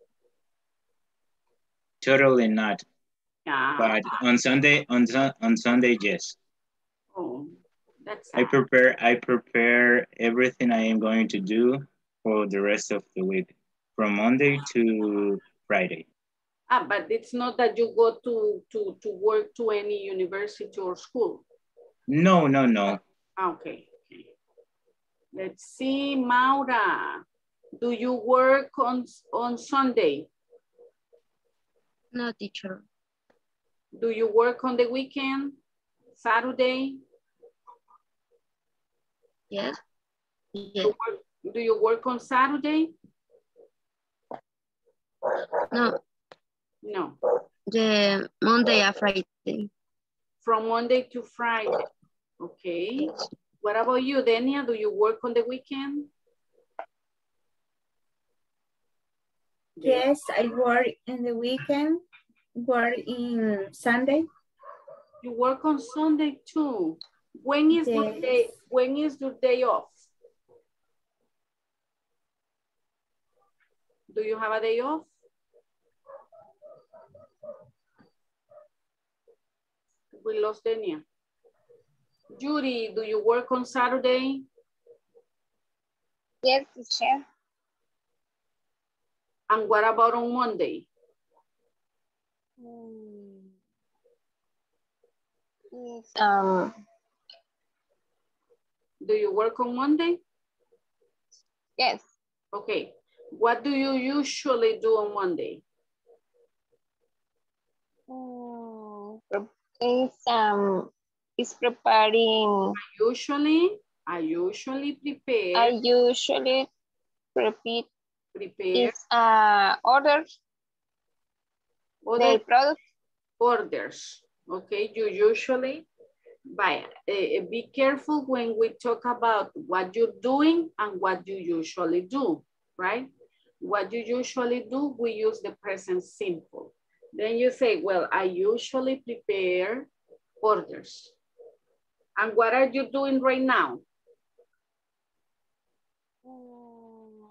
Totally not. Yeah. But on Sunday, on, on Sunday, yes. Oh, that's I prepare, I prepare everything I am going to do for the rest of the week, from Monday to Friday. Ah, but it's not that you go to, to, to work to any university or school. No, no, no. Okay. Okay. Let's see, Maura. Do you work on, on Sunday? No, teacher. Do you work on the weekend? Saturday? Yes. Yes. Do you work, do you work on Saturday? No. No. The Monday and Friday. From Monday to Friday. Okay. What about you, Denia? Do you work on the weekend? Yes, I work in the weekend, work in Sunday. You work on Sunday too. When is Yes. your day? When is your day off? Do you have a day off? We lost Denia. Judy, do you work on Saturday? Yes, teacher. And what about on Monday? Mm. Yes, um, Do you work on Monday? yes. Okay. What do you usually do on Monday? Mm, it's, um, it's preparing. Usually, I usually prepare. I usually repeat. Prepare. It's uh, orders. Order, The product. orders. Okay, you usually buy. Uh, be careful when we talk about what you're doing and what you usually do, right? What you usually do, we use the present simple. Then you say, well, I usually prepare orders. And what are you doing right now? Mm,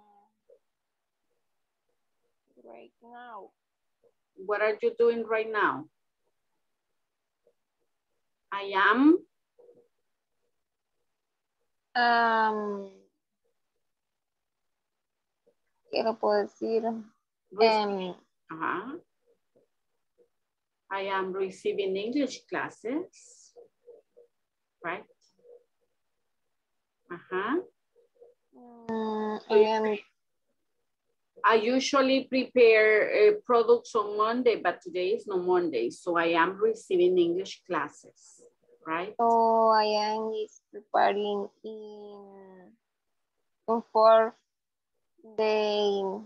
right now. What are you doing right now? I am. Um, ¿qué lo puedo decir? Um, uh-huh. I am receiving English classes, right? Uh-huh. Mm, I am. I usually prepare uh, products on Monday, but today is no Monday, so I am receiving English classes, right? So I am is preparing in, in for the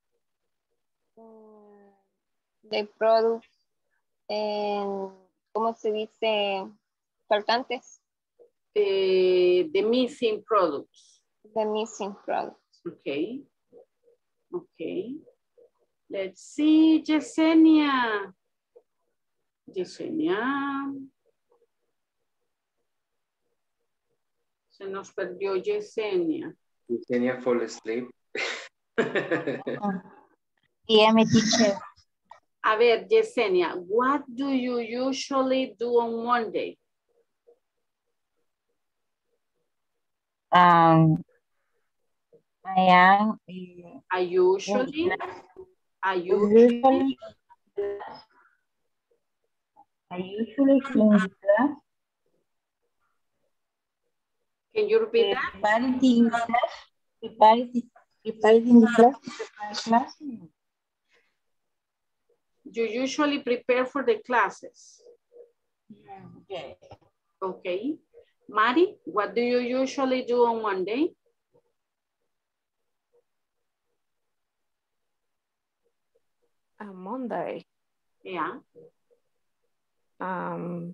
mm, the products en, ¿cómo se dice? Faltantes. Uh, the missing products. The missing products. Okay. Okay. Let's see, Yesenia. Yesenia. Se nos perdió Yesenia. Yesenia fall asleep. Dígame, teacher. A ver, Yesenia, what do you usually do on Monday? Um, I am. Uh, I usually, I usually, usually, I usually in the class. can you repeat that? Preparing in the class. Preparing, preparing in the class. Prepare class. You usually prepare for the classes. Yes. Okay. Mari, what do you usually do on Monday? On Monday. Yeah. Um,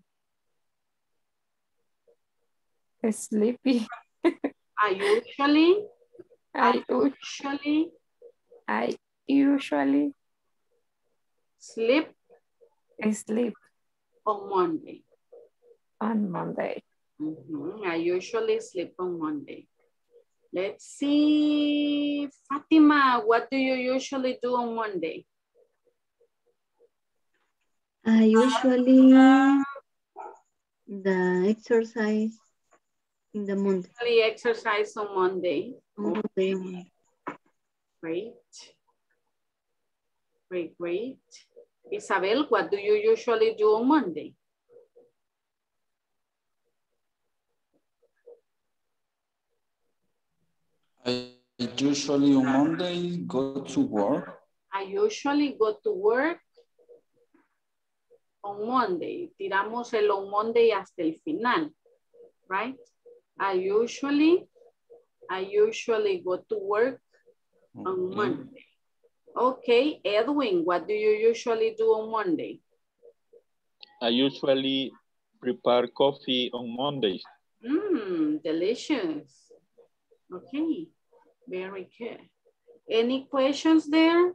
sleepy. I usually, I, I usually I usually sleep sleep on Monday. on Monday. Mm-hmm. I usually sleep on Monday. Let's see. Fatima, what do you usually do on Monday? I usually the exercise in the Monday. Usually exercise on Monday. Okay. Great. Great, great. Isabel, what do you usually do on Monday? I usually on Monday go to work. I usually go to work on Monday. Tiramos el on Monday hasta el final, right? I usually, I usually go to work on Okay. Monday. Okay, Edwin, what do you usually do on Monday? I usually prepare coffee on Mondays. Mmm, delicious. Okay, very good. Any questions there?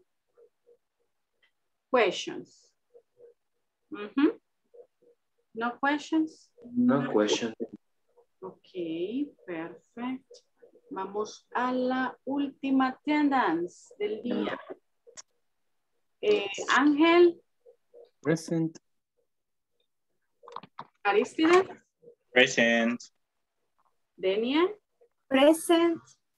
Questions? Mm-hmm. No questions? No question. Ok, perfecto. Vamos a la última attendance del día. Eh, Ángel. Present. Aristide. Present. Denia. Present.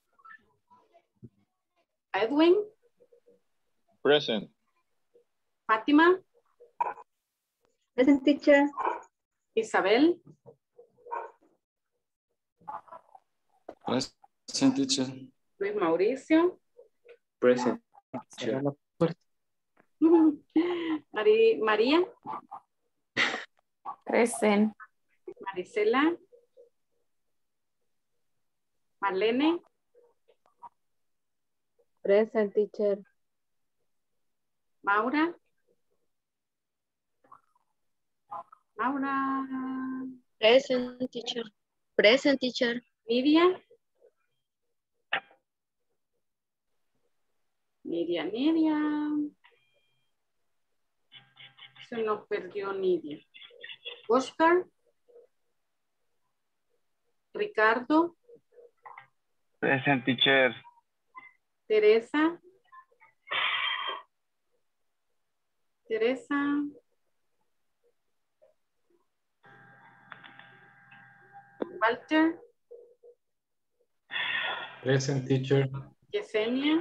Edwin. Present. Fátima. Present, teacher. Isabel. Present, teacher. Luis Mauricio. Present. Mari- María. Present. Marisela. Marlene. Present, teacher. Maura. Maura. Present, teacher. Present, teacher. Nidia. Nidia, Nidia. Se nos perdió Nidia. Oscar. Ricardo. Present, teacher. Teresa. Teresa. Walter. Present, teacher. Yesenia.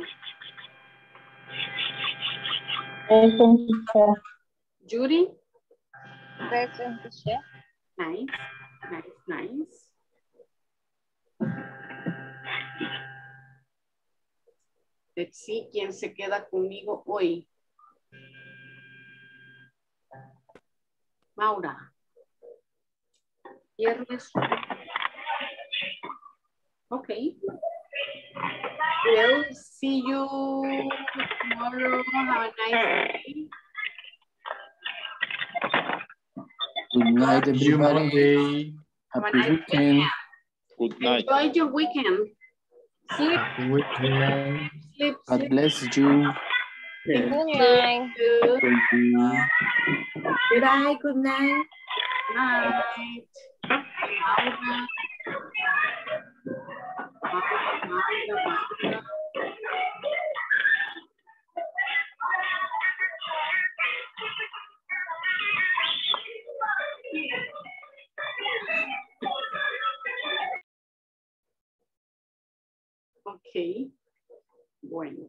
Present, teacher. Judy. Present, teacher. Nice, nice, nice. Let's see quién se queda conmigo hoy. Maura. Viernes. Okay. We'll see you tomorrow. Have a nice day. Good night, See you everybody. Monday. Have a Happy nice weekend. weekend. Good night. Enjoy your weekend. Sleep, Happy weekend. sleep, God sleep. bless you. Sleep Good night. good. Thank you. Bye, good night. Night. Maura. Maura, Maura, Maura. Ok. Bueno.